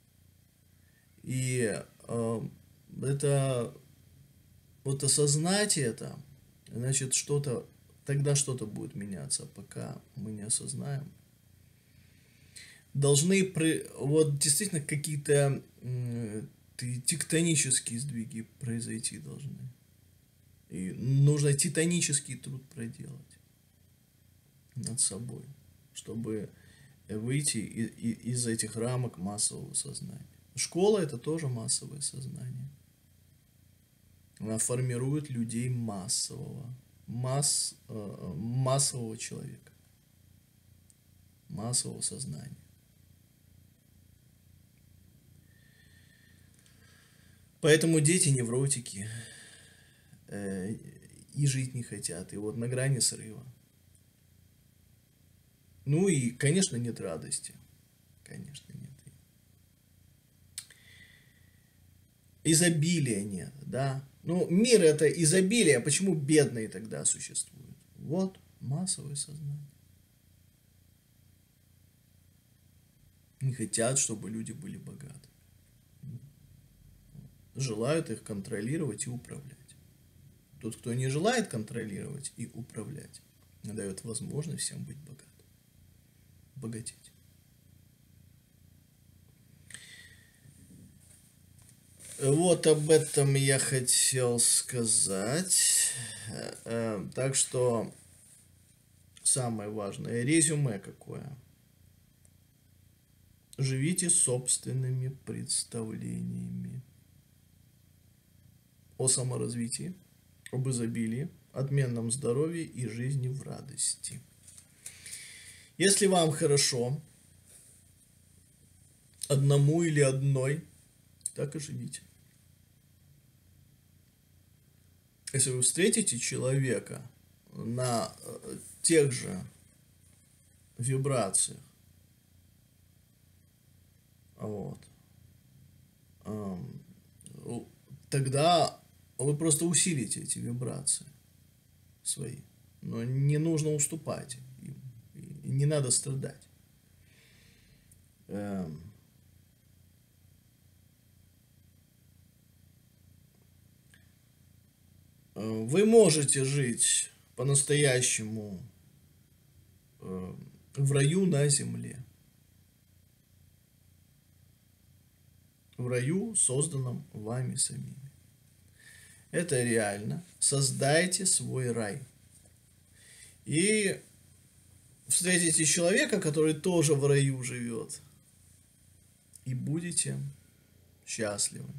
И э, это, вот осознать это, значит, что-то, тогда что-то будет меняться, пока мы не осознаем. Должны, вот действительно какие-то э, тектонические сдвиги произойти должны. И нужно титанический труд проделать над собой, чтобы выйти из, из этих рамок массового сознания. Школа — это тоже массовое сознание. Она формирует людей массового, масс, э, массового человека, массового сознания. Поэтому дети невротики э, и жить не хотят, и вот на грани срыва. Ну и, конечно, нет радости. Конечно, нет. Изобилия нет, да. Ну, мир — это изобилие, почему бедные тогда существуют? Вот массовое сознание. Не хотят, чтобы люди были богаты. Желают их контролировать и управлять. Тот, кто не желает контролировать и управлять, дает возможность всем быть богатым, богатеть. Вот об этом я хотел сказать. Так что самое важное резюме какое? Живите собственными представлениями о саморазвитии, об изобилии, отменном здоровье и жизни в радости. Если вам хорошо, одному или одной, так и живите. Если вы встретите человека на тех же вибрациях, вот, тогда вы просто усилите эти вибрации свои. Но не нужно уступать им, и не надо страдать. Вы можете жить по-настоящему в раю на земле. В раю, созданном вами самими. Это реально. Создайте свой рай. И встретите человека, который тоже в раю живет. И будете счастливы.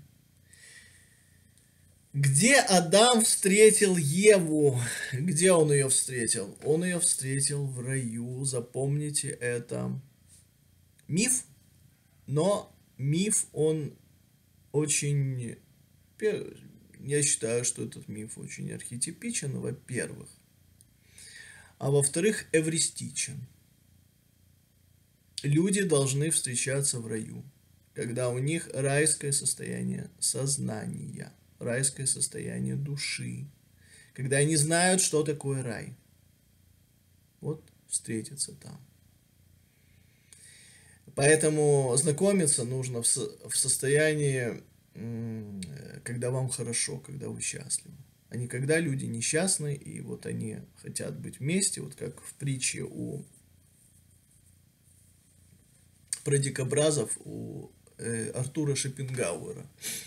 Где Адам встретил Еву? Где он ее встретил? Он ее встретил в раю. Запомните это. Миф, но миф, он очень... Я считаю, что этот миф очень архетипичен, во-первых. А во-вторых, эвристичен. Люди должны встречаться в раю, когда у них райское состояние сознания, райское состояние души, когда они знают, что такое рай. Вот встретиться там. Поэтому знакомиться нужно в, со- в состоянии, когда вам хорошо, когда вы счастливы. А не когда люди несчастны, и вот они хотят быть вместе, вот как в притче у про дикобразов у э, Артура Шопенгауэра.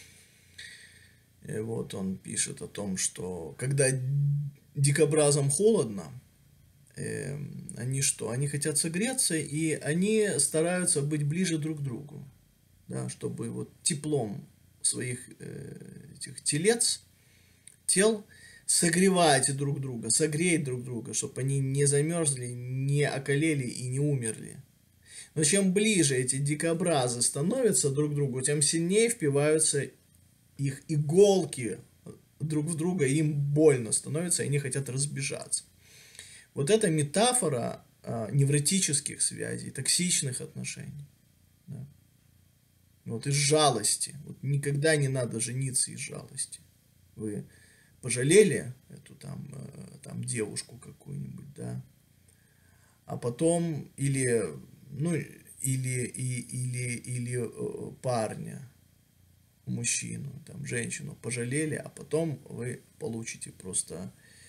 И вот он пишет о том, что когда дикобразам холодно, э, они что? Они хотят согреться, и они стараются быть ближе друг к другу, да, чтобы вот теплом своих э, этих телец, тел согревать друг друга, согреть друг друга, чтобы они не замерзли, не околели и не умерли. Но чем ближе эти дикобразы становятся друг к другу, тем сильнее впиваются их иголки друг в друга, им больно становится, и они хотят разбежаться. Вот это метафора а, невротических связей, токсичных отношений. Да. Вот из жалости. Вот никогда не надо жениться из жалости. Вы пожалели эту там, э, там девушку какую-нибудь, да, а потом или, ну, или, и, или, или э, парня, мужчину, там, женщину пожалели, а потом вы получите просто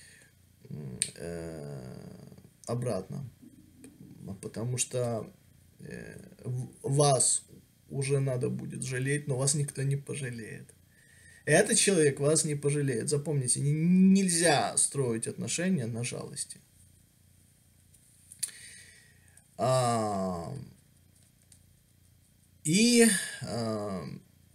э, обратно. Потому что э, вас уже надо будет жалеть, но вас никто не пожалеет. Этот человек вас не пожалеет. Запомните, нельзя строить отношения на жалости. А, и, а,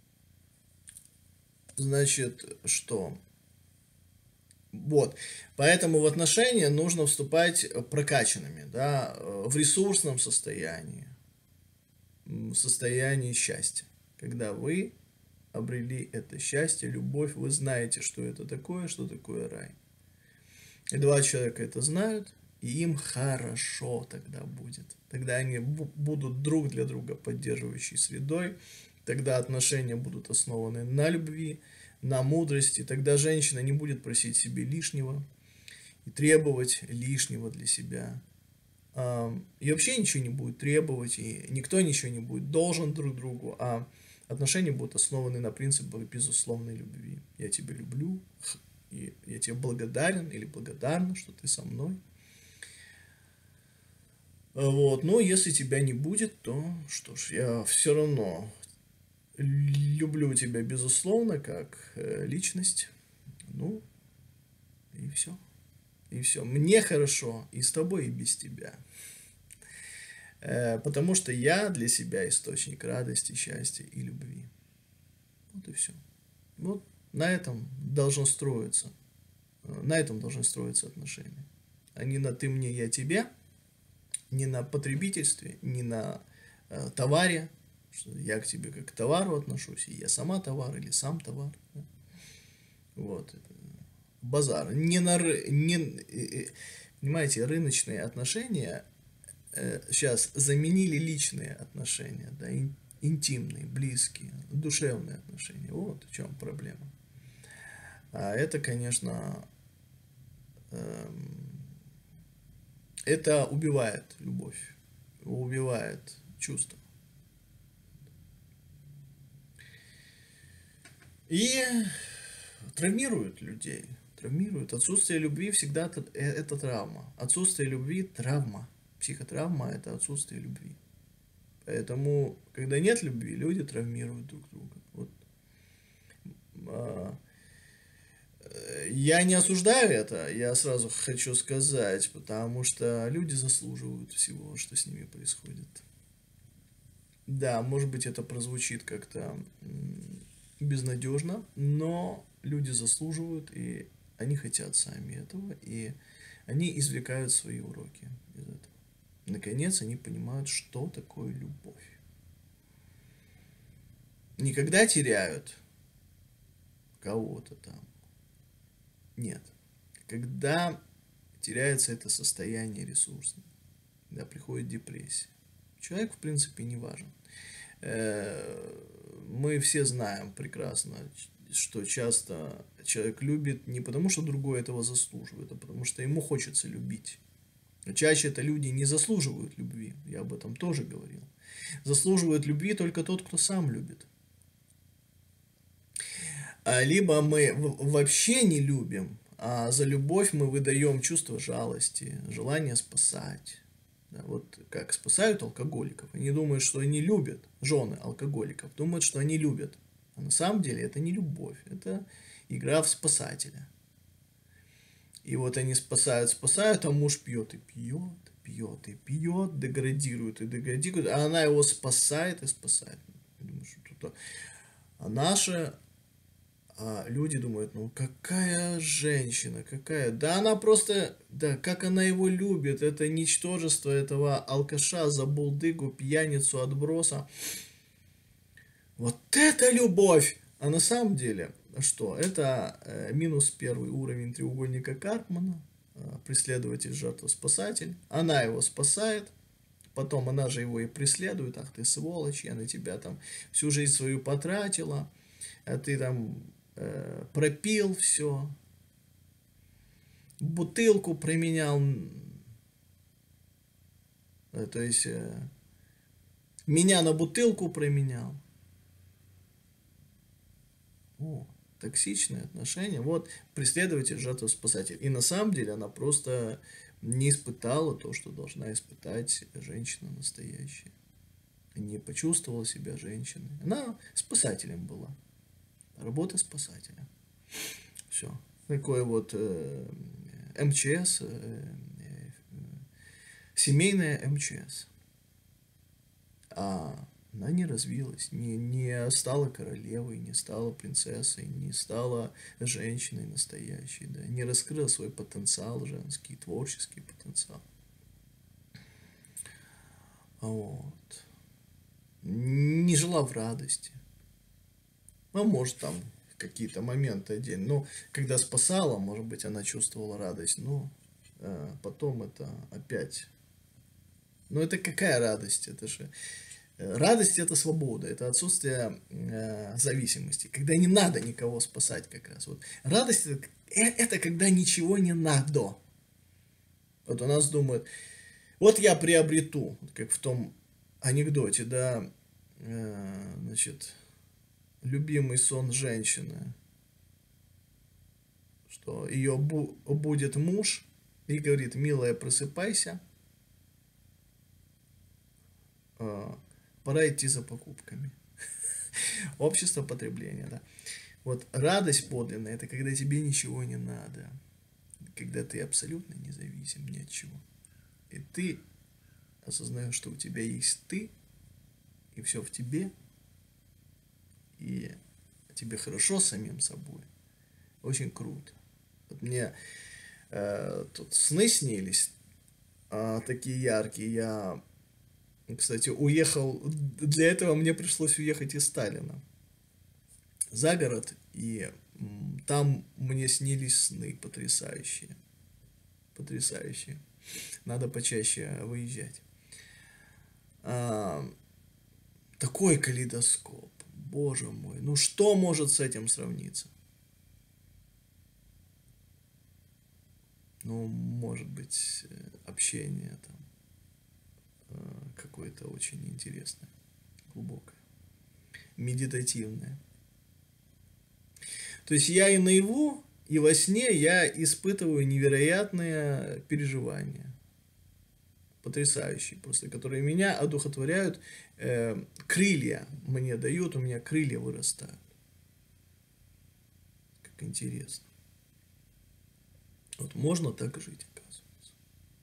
значит, что? Вот. Поэтому в отношения нужно вступать прокачанными, да, в ресурсном состоянии, в состоянии счастья. Когда вы обрели это счастье, любовь, вы знаете, что это такое, что такое рай. И два человека это знают, и им хорошо тогда будет. Тогда они будут друг для друга поддерживающей средой, тогда отношения будут основаны на любви, на мудрости, тогда женщина не будет просить себе лишнего и требовать лишнего для себя. И вообще ничего не будет требовать, и никто ничего не будет должен друг другу, а отношения будут основаны на принципах безусловной любви. Я тебя люблю, и я тебе благодарен или благодарна, что ты со мной. Вот. Но если тебя не будет, то что ж, я все равно люблю тебя безусловно как э, личность. Ну, и все. И все. Мне хорошо и с тобой, и без тебя. Э, потому что я для себя источник радости, счастья и любви. Вот и все. Вот на этом должно строиться. На этом должны строиться отношения. А не на ты мне, я тебе, не на потребительстве, не на э, товаре, что я к тебе как к товару отношусь, и я сама товар или сам товар. Да? Вот. Базар. Не на ры... не... Понимаете, рыночные отношения э, сейчас заменили личные отношения, да, ин... интимные, близкие, душевные отношения. Вот в чем проблема. А это, конечно, э, это убивает любовь, убивает чувства. И травмирует людей. Травмирует. Отсутствие любви всегда это травма. Отсутствие любви – травма. Психотравма – это отсутствие любви. Поэтому, когда нет любви, люди травмируют друг друга. Вот. Я не осуждаю это, я сразу хочу сказать, потому что люди заслуживают всего, что с ними происходит. Да, может быть, это прозвучит как-то безнадежно, но люди заслуживают, и они хотят сами этого, и они извлекают свои уроки из этого. Наконец, они понимают, что такое любовь. Никогда теряют кого-то там. Нет. Когда теряется это состояние ресурсное, когда приходит депрессия, человек, в принципе, не важен. Мы все знаем прекрасно, что часто человек любит не потому, что другой этого заслуживает, а потому что ему хочется любить. Чаще это люди не заслуживают любви, я об этом тоже говорил. Заслуживает любви только тот, кто сам любит. Либо мы вообще не любим, а за любовь мы выдаем чувство жалости, желание спасать. Да, вот как спасают алкоголиков. Они думают, что они любят, жены алкоголиков, думают, что они любят. А на самом деле это не любовь, это игра в спасателя. И вот они спасают, спасают, а муж пьет и пьет, пьет и пьет, деградирует и деградирует, а она его спасает и спасает. Думаю, что тут... А наши а люди думают, ну какая женщина, какая... Да она просто, да, как она его любит, это ничтожество этого алкаша, забулдыгу, пьяницу, отброса. Вот это любовь! А на самом деле, что? Это э, минус первый уровень треугольника Карпмана, э, преследователь, жертва, спасатель. Она его спасает, Потом она же его и преследует: ах ты сволочь, я на тебя там всю жизнь свою потратила, а ты там э, пропил все, бутылку променял, э, то есть э, меня на бутылку променял. О, токсичные отношения. Вот преследователь, жертва, спасатель. И на самом деле она просто не испытала то, что должна испытать женщина настоящая. Не почувствовала себя женщиной. Она спасателем была. Работа спасателя. Все. Такой вот э, МЧС, э, э, семейная МЧС. А она не развилась, не, не стала королевой, не стала принцессой, не стала женщиной настоящей, да, не раскрыла свой потенциал женский, творческий потенциал. Вот. Не жила в радости. Ну, может, там какие-то моменты отдельно. Но когда спасала, может быть, она чувствовала радость. Но э, потом это опять... Ну, это какая радость? Это же... Радость – это свобода, это отсутствие э, зависимости, когда не надо никого спасать как раз. Вот. Радость это, – это когда ничего не надо. Вот у нас думают, вот я приобрету, как в том анекдоте, да, э, значит, любимый сон женщины, что ее бу- будет муж и говорит: милая, просыпайся, э, пора идти за покупками. Общество потребления, да. Вот радость подлинная – это когда тебе ничего не надо, когда ты абсолютно независим ни от чего. И ты осознаешь, что у тебя есть ты, и все в тебе, и тебе хорошо с самим собой. Очень круто. Вот мне э, тут сны снились э, такие яркие. Я, кстати, уехал, для этого мне пришлось уехать из Сталина за город, и м, там мне снились сны потрясающие. Потрясающие. Надо почаще выезжать. А, такой калейдоскоп. Боже мой. Ну что может с этим сравниться? Ну, может быть, общение там какое-то очень интересное, глубокое, медитативное. То есть я и наяву, и во сне я испытываю невероятные переживания. Потрясающие просто, которые меня одухотворяют, э, крылья мне дают, у меня крылья вырастают. Как интересно. Вот можно так жить, оказывается.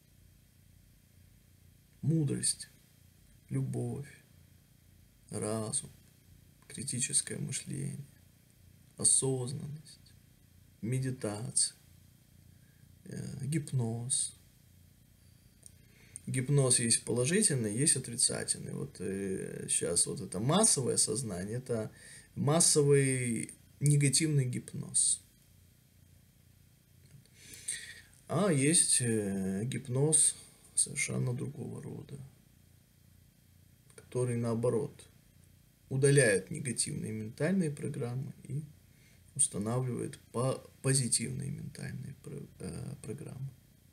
Мудрость, любовь, разум, критическое мышление, осознанность, медитация, э, гипноз. Гипноз есть положительный, есть отрицательный. Вот э, сейчас вот это массовое сознание, это массовый негативный гипноз. А есть э, гипноз совершенно другого рода, который наоборот удаляет негативные ментальные программы и устанавливает по позитивные ментальные про, э, программы.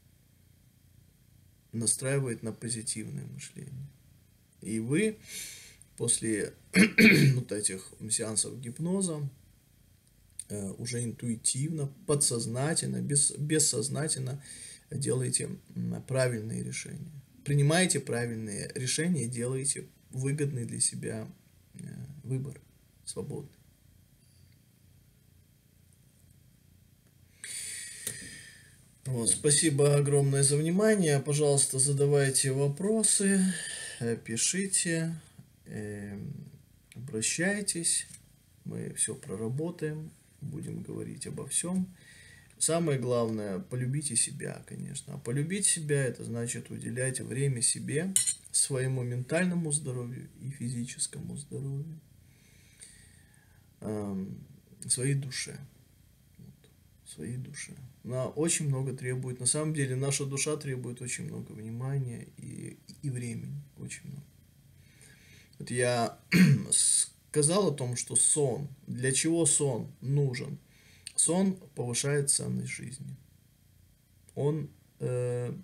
Настраивает на позитивное мышление. И вы после вот этих сеансов гипноза э, уже интуитивно, подсознательно, без, бессознательно делаете правильные решения. Принимаете правильные решения, делаете выгодный для себя э, выбор, свободный. Вот, спасибо огромное за внимание. Пожалуйста, задавайте вопросы, пишите, э, обращайтесь. Мы все проработаем, будем говорить обо всем. Самое главное, полюбите себя, конечно. А полюбить себя – это значит уделять время себе, своему ментальному здоровью и физическому здоровью, э, своей душе. своей душе. Она очень много требует. На самом деле наша душа требует очень много внимания и, и времени. Очень много. Вот я сказал о том, что сон. Для чего сон нужен? Сон повышает ценность жизни. Он, э,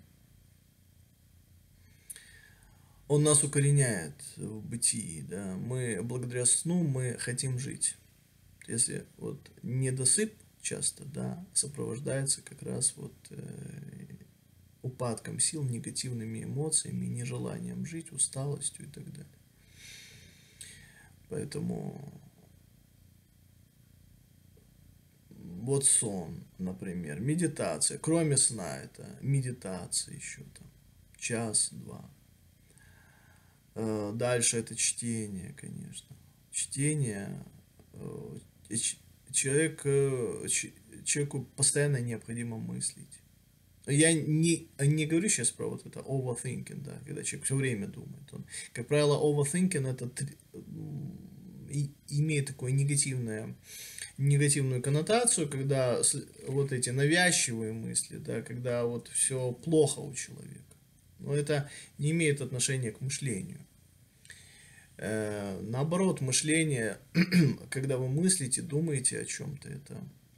он нас укореняет в бытии. Да? Мы, благодаря сну мы хотим жить. Если вот недосып часто, да, сопровождается как раз вот э, упадком сил, негативными эмоциями, нежеланием жить, усталостью и так далее. Поэтому вот сон, например, медитация, кроме сна это медитация еще там, час-два. Э, Дальше это чтение, конечно. Чтение, э, ч- человек, э, ч- человеку постоянно необходимо мыслить. Я не, не говорю сейчас про вот это overthinking, да, когда человек все время думает. Он, как правило, overthinking это тр- м, и- имеет такое негативное, негативную коннотацию, когда с- вот эти навязчивые мысли, да, когда вот все плохо у человека. Но это не имеет отношения к мышлению. Э, наоборот, мышление, когда вы мыслите, думаете о чем-то, это,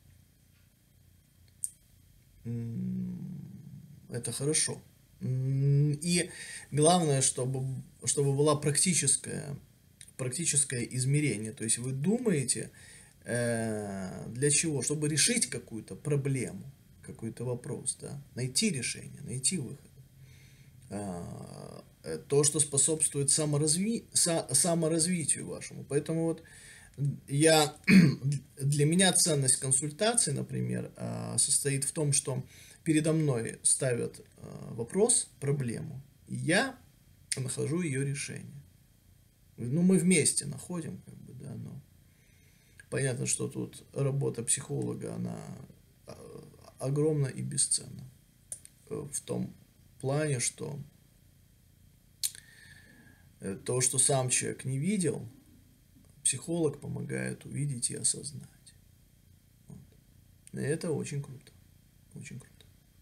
м, это хорошо. М, И главное, чтобы, чтобы была практическая, практическое измерение. То есть вы думаете, э, для чего? Чтобы решить какую-то проблему, какой-то вопрос, да, найти решение, найти выход. А, э, То, что способствует саморазви... са- саморазвитию вашему. Поэтому вот я, для меня ценность консультации, например, а, состоит в том, что передо мной ставят а, вопрос, проблему, и я нахожу ее решение. Ну, мы вместе находим, как бы, да, но понятно, что тут работа психолога, она а, огромна и бесценна. Э, В том плане, что э, то, что сам человек не видел, психолог помогает увидеть и осознать. Вот. И это очень круто. Очень круто.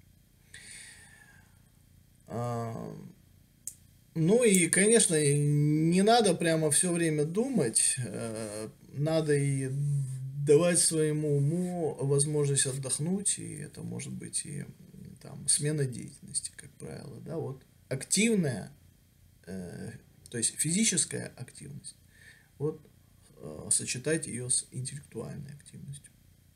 А, ну и, конечно, не надо прямо все время думать. э, Надо и давать своему уму возможность отдохнуть. И это может быть и там смена деятельности, как правило. Да, вот активная, э, то есть физическая активность. Вот э, сочетать ее с интеллектуальной активностью.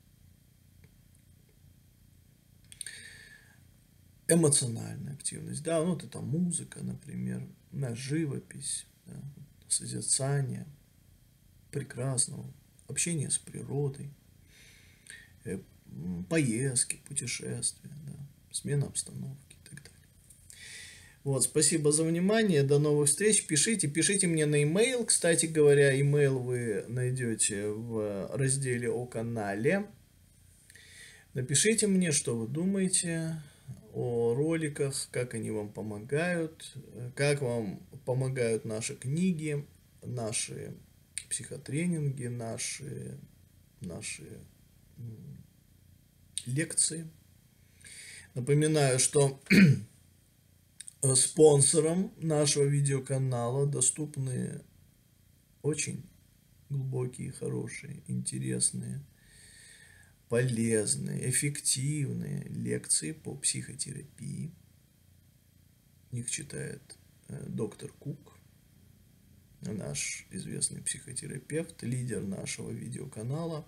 Эмоциональная активность, да, ну, вот это музыка, например, да, живопись, да, созерцание прекрасного, общение с природой, э, м, поездки, путешествия, да, смена обстановки и так далее. Вот, спасибо за внимание, до новых встреч, пишите, пишите мне на e-mail, кстати говоря, e-mail вы найдете в разделе о канале. Напишите мне, что вы думаете о роликах, как они вам помогают, э, как вам помогают наши книги, наши психотренинги, наши, наши м, лекции. Напоминаю, что э, спонсором нашего видеоканала доступны очень глубокие, хорошие, интересные, полезные, эффективные лекции по психотерапии. Их читает э, доктор Кук, наш известный психотерапевт, лидер нашего видеоканала.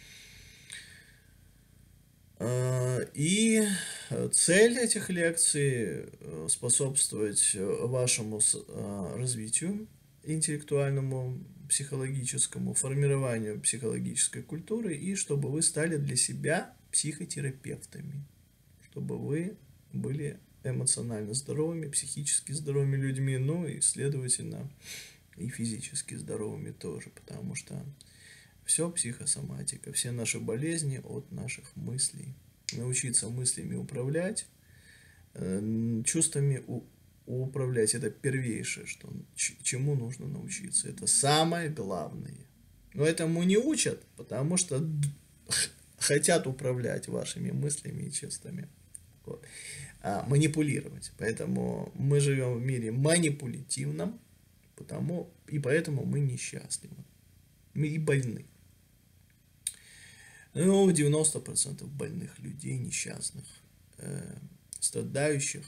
Э, И цель этих лекций э, способствовать вашему с- э, развитию интеллектуальному, психологическому, формированию психологической культуры, и чтобы вы стали для себя психотерапевтами, чтобы вы были эмоционально здоровыми, психически здоровыми людьми, ну и, следовательно, и физически здоровыми тоже, потому что все психосоматика, все наши болезни от наших мыслей. Научиться мыслями управлять, э, чувствами у- управлять, это первейшее, что, ч- чему нужно научиться. Это самое главное. Но этому не учат, потому что д- хотят управлять вашими мыслями и чувствами. Вот. А, манипулировать. Поэтому мы живем в мире манипулятивном, потому, и поэтому мы несчастливы. Мы и больны. Ну, девяносто процентов больных людей, несчастных, э, страдающих.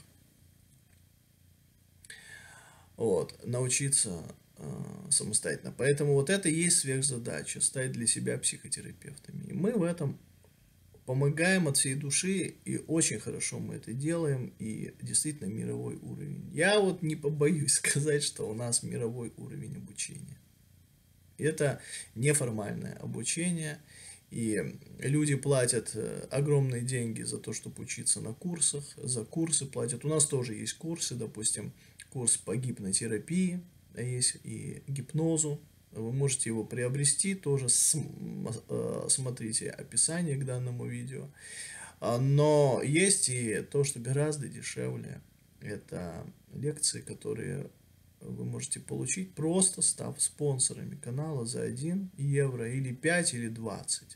Вот, научиться э, самостоятельно. Поэтому вот это и есть сверхзадача, стать для себя психотерапевтами. И мы в этом помогаем от всей души, и очень хорошо мы это делаем, и действительно мировой уровень. Я вот не побоюсь сказать, что у нас мировой уровень обучения. Это неформальное обучение, и люди платят огромные деньги за то, чтобы учиться на курсах, за курсы платят. У нас тоже есть курсы, допустим, курс по гипнотерапии, есть и гипнозу. Вы можете его приобрести, тоже смотрите описание к данному видео. Но есть и то, что гораздо дешевле. Это лекции, которые вы можете получить, просто став спонсорами канала за один евро, или пять, или двадцать.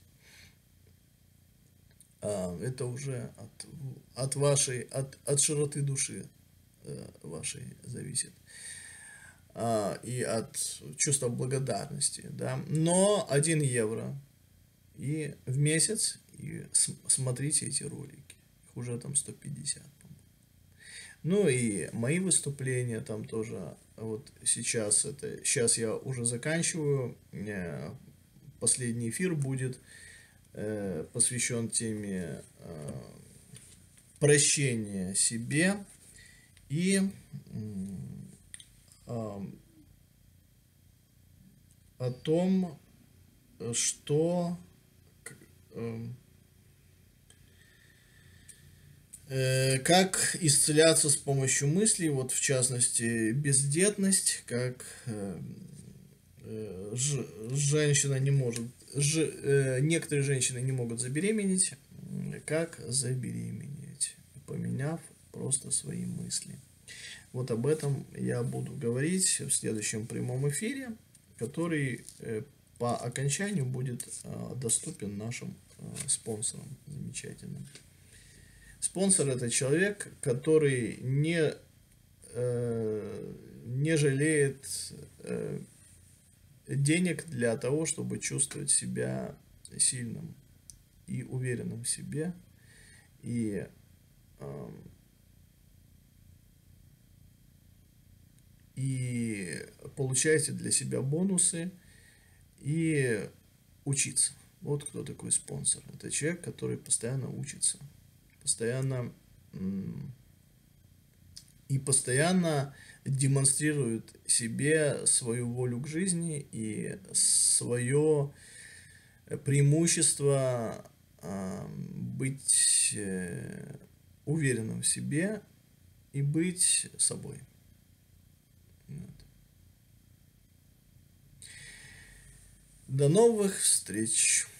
Это уже от, от вашей, от, от широты души вашей зависит. И от чувства благодарности, да, но один евро и в месяц, и смотрите эти ролики, их уже там сто пятьдесят, по-моему. Ну и мои выступления там тоже, вот сейчас это, сейчас я уже заканчиваю, последний эфир будет э, посвящен теме э, прощения себе и о том, что э, как исцеляться с помощью мыслей, вот в частности бездетность, как э, ж, женщина не может, ж, э, некоторые женщины не могут забеременеть, как забеременеть, поменяв просто свои мысли. Вот об этом я буду говорить в следующем прямом эфире, который по окончанию будет доступен нашим спонсорам замечательным. Спонсор — это человек, который не, не жалеет денег для того, чтобы чувствовать себя сильным и уверенным в себе, и и получаете для себя бонусы и учиться. Вот кто такой спонсор. Это человек, который постоянно учится, постоянно и постоянно демонстрирует себе свою волю к жизни и свое преимущество быть уверенным в себе и быть собой. Вот. До новых встреч!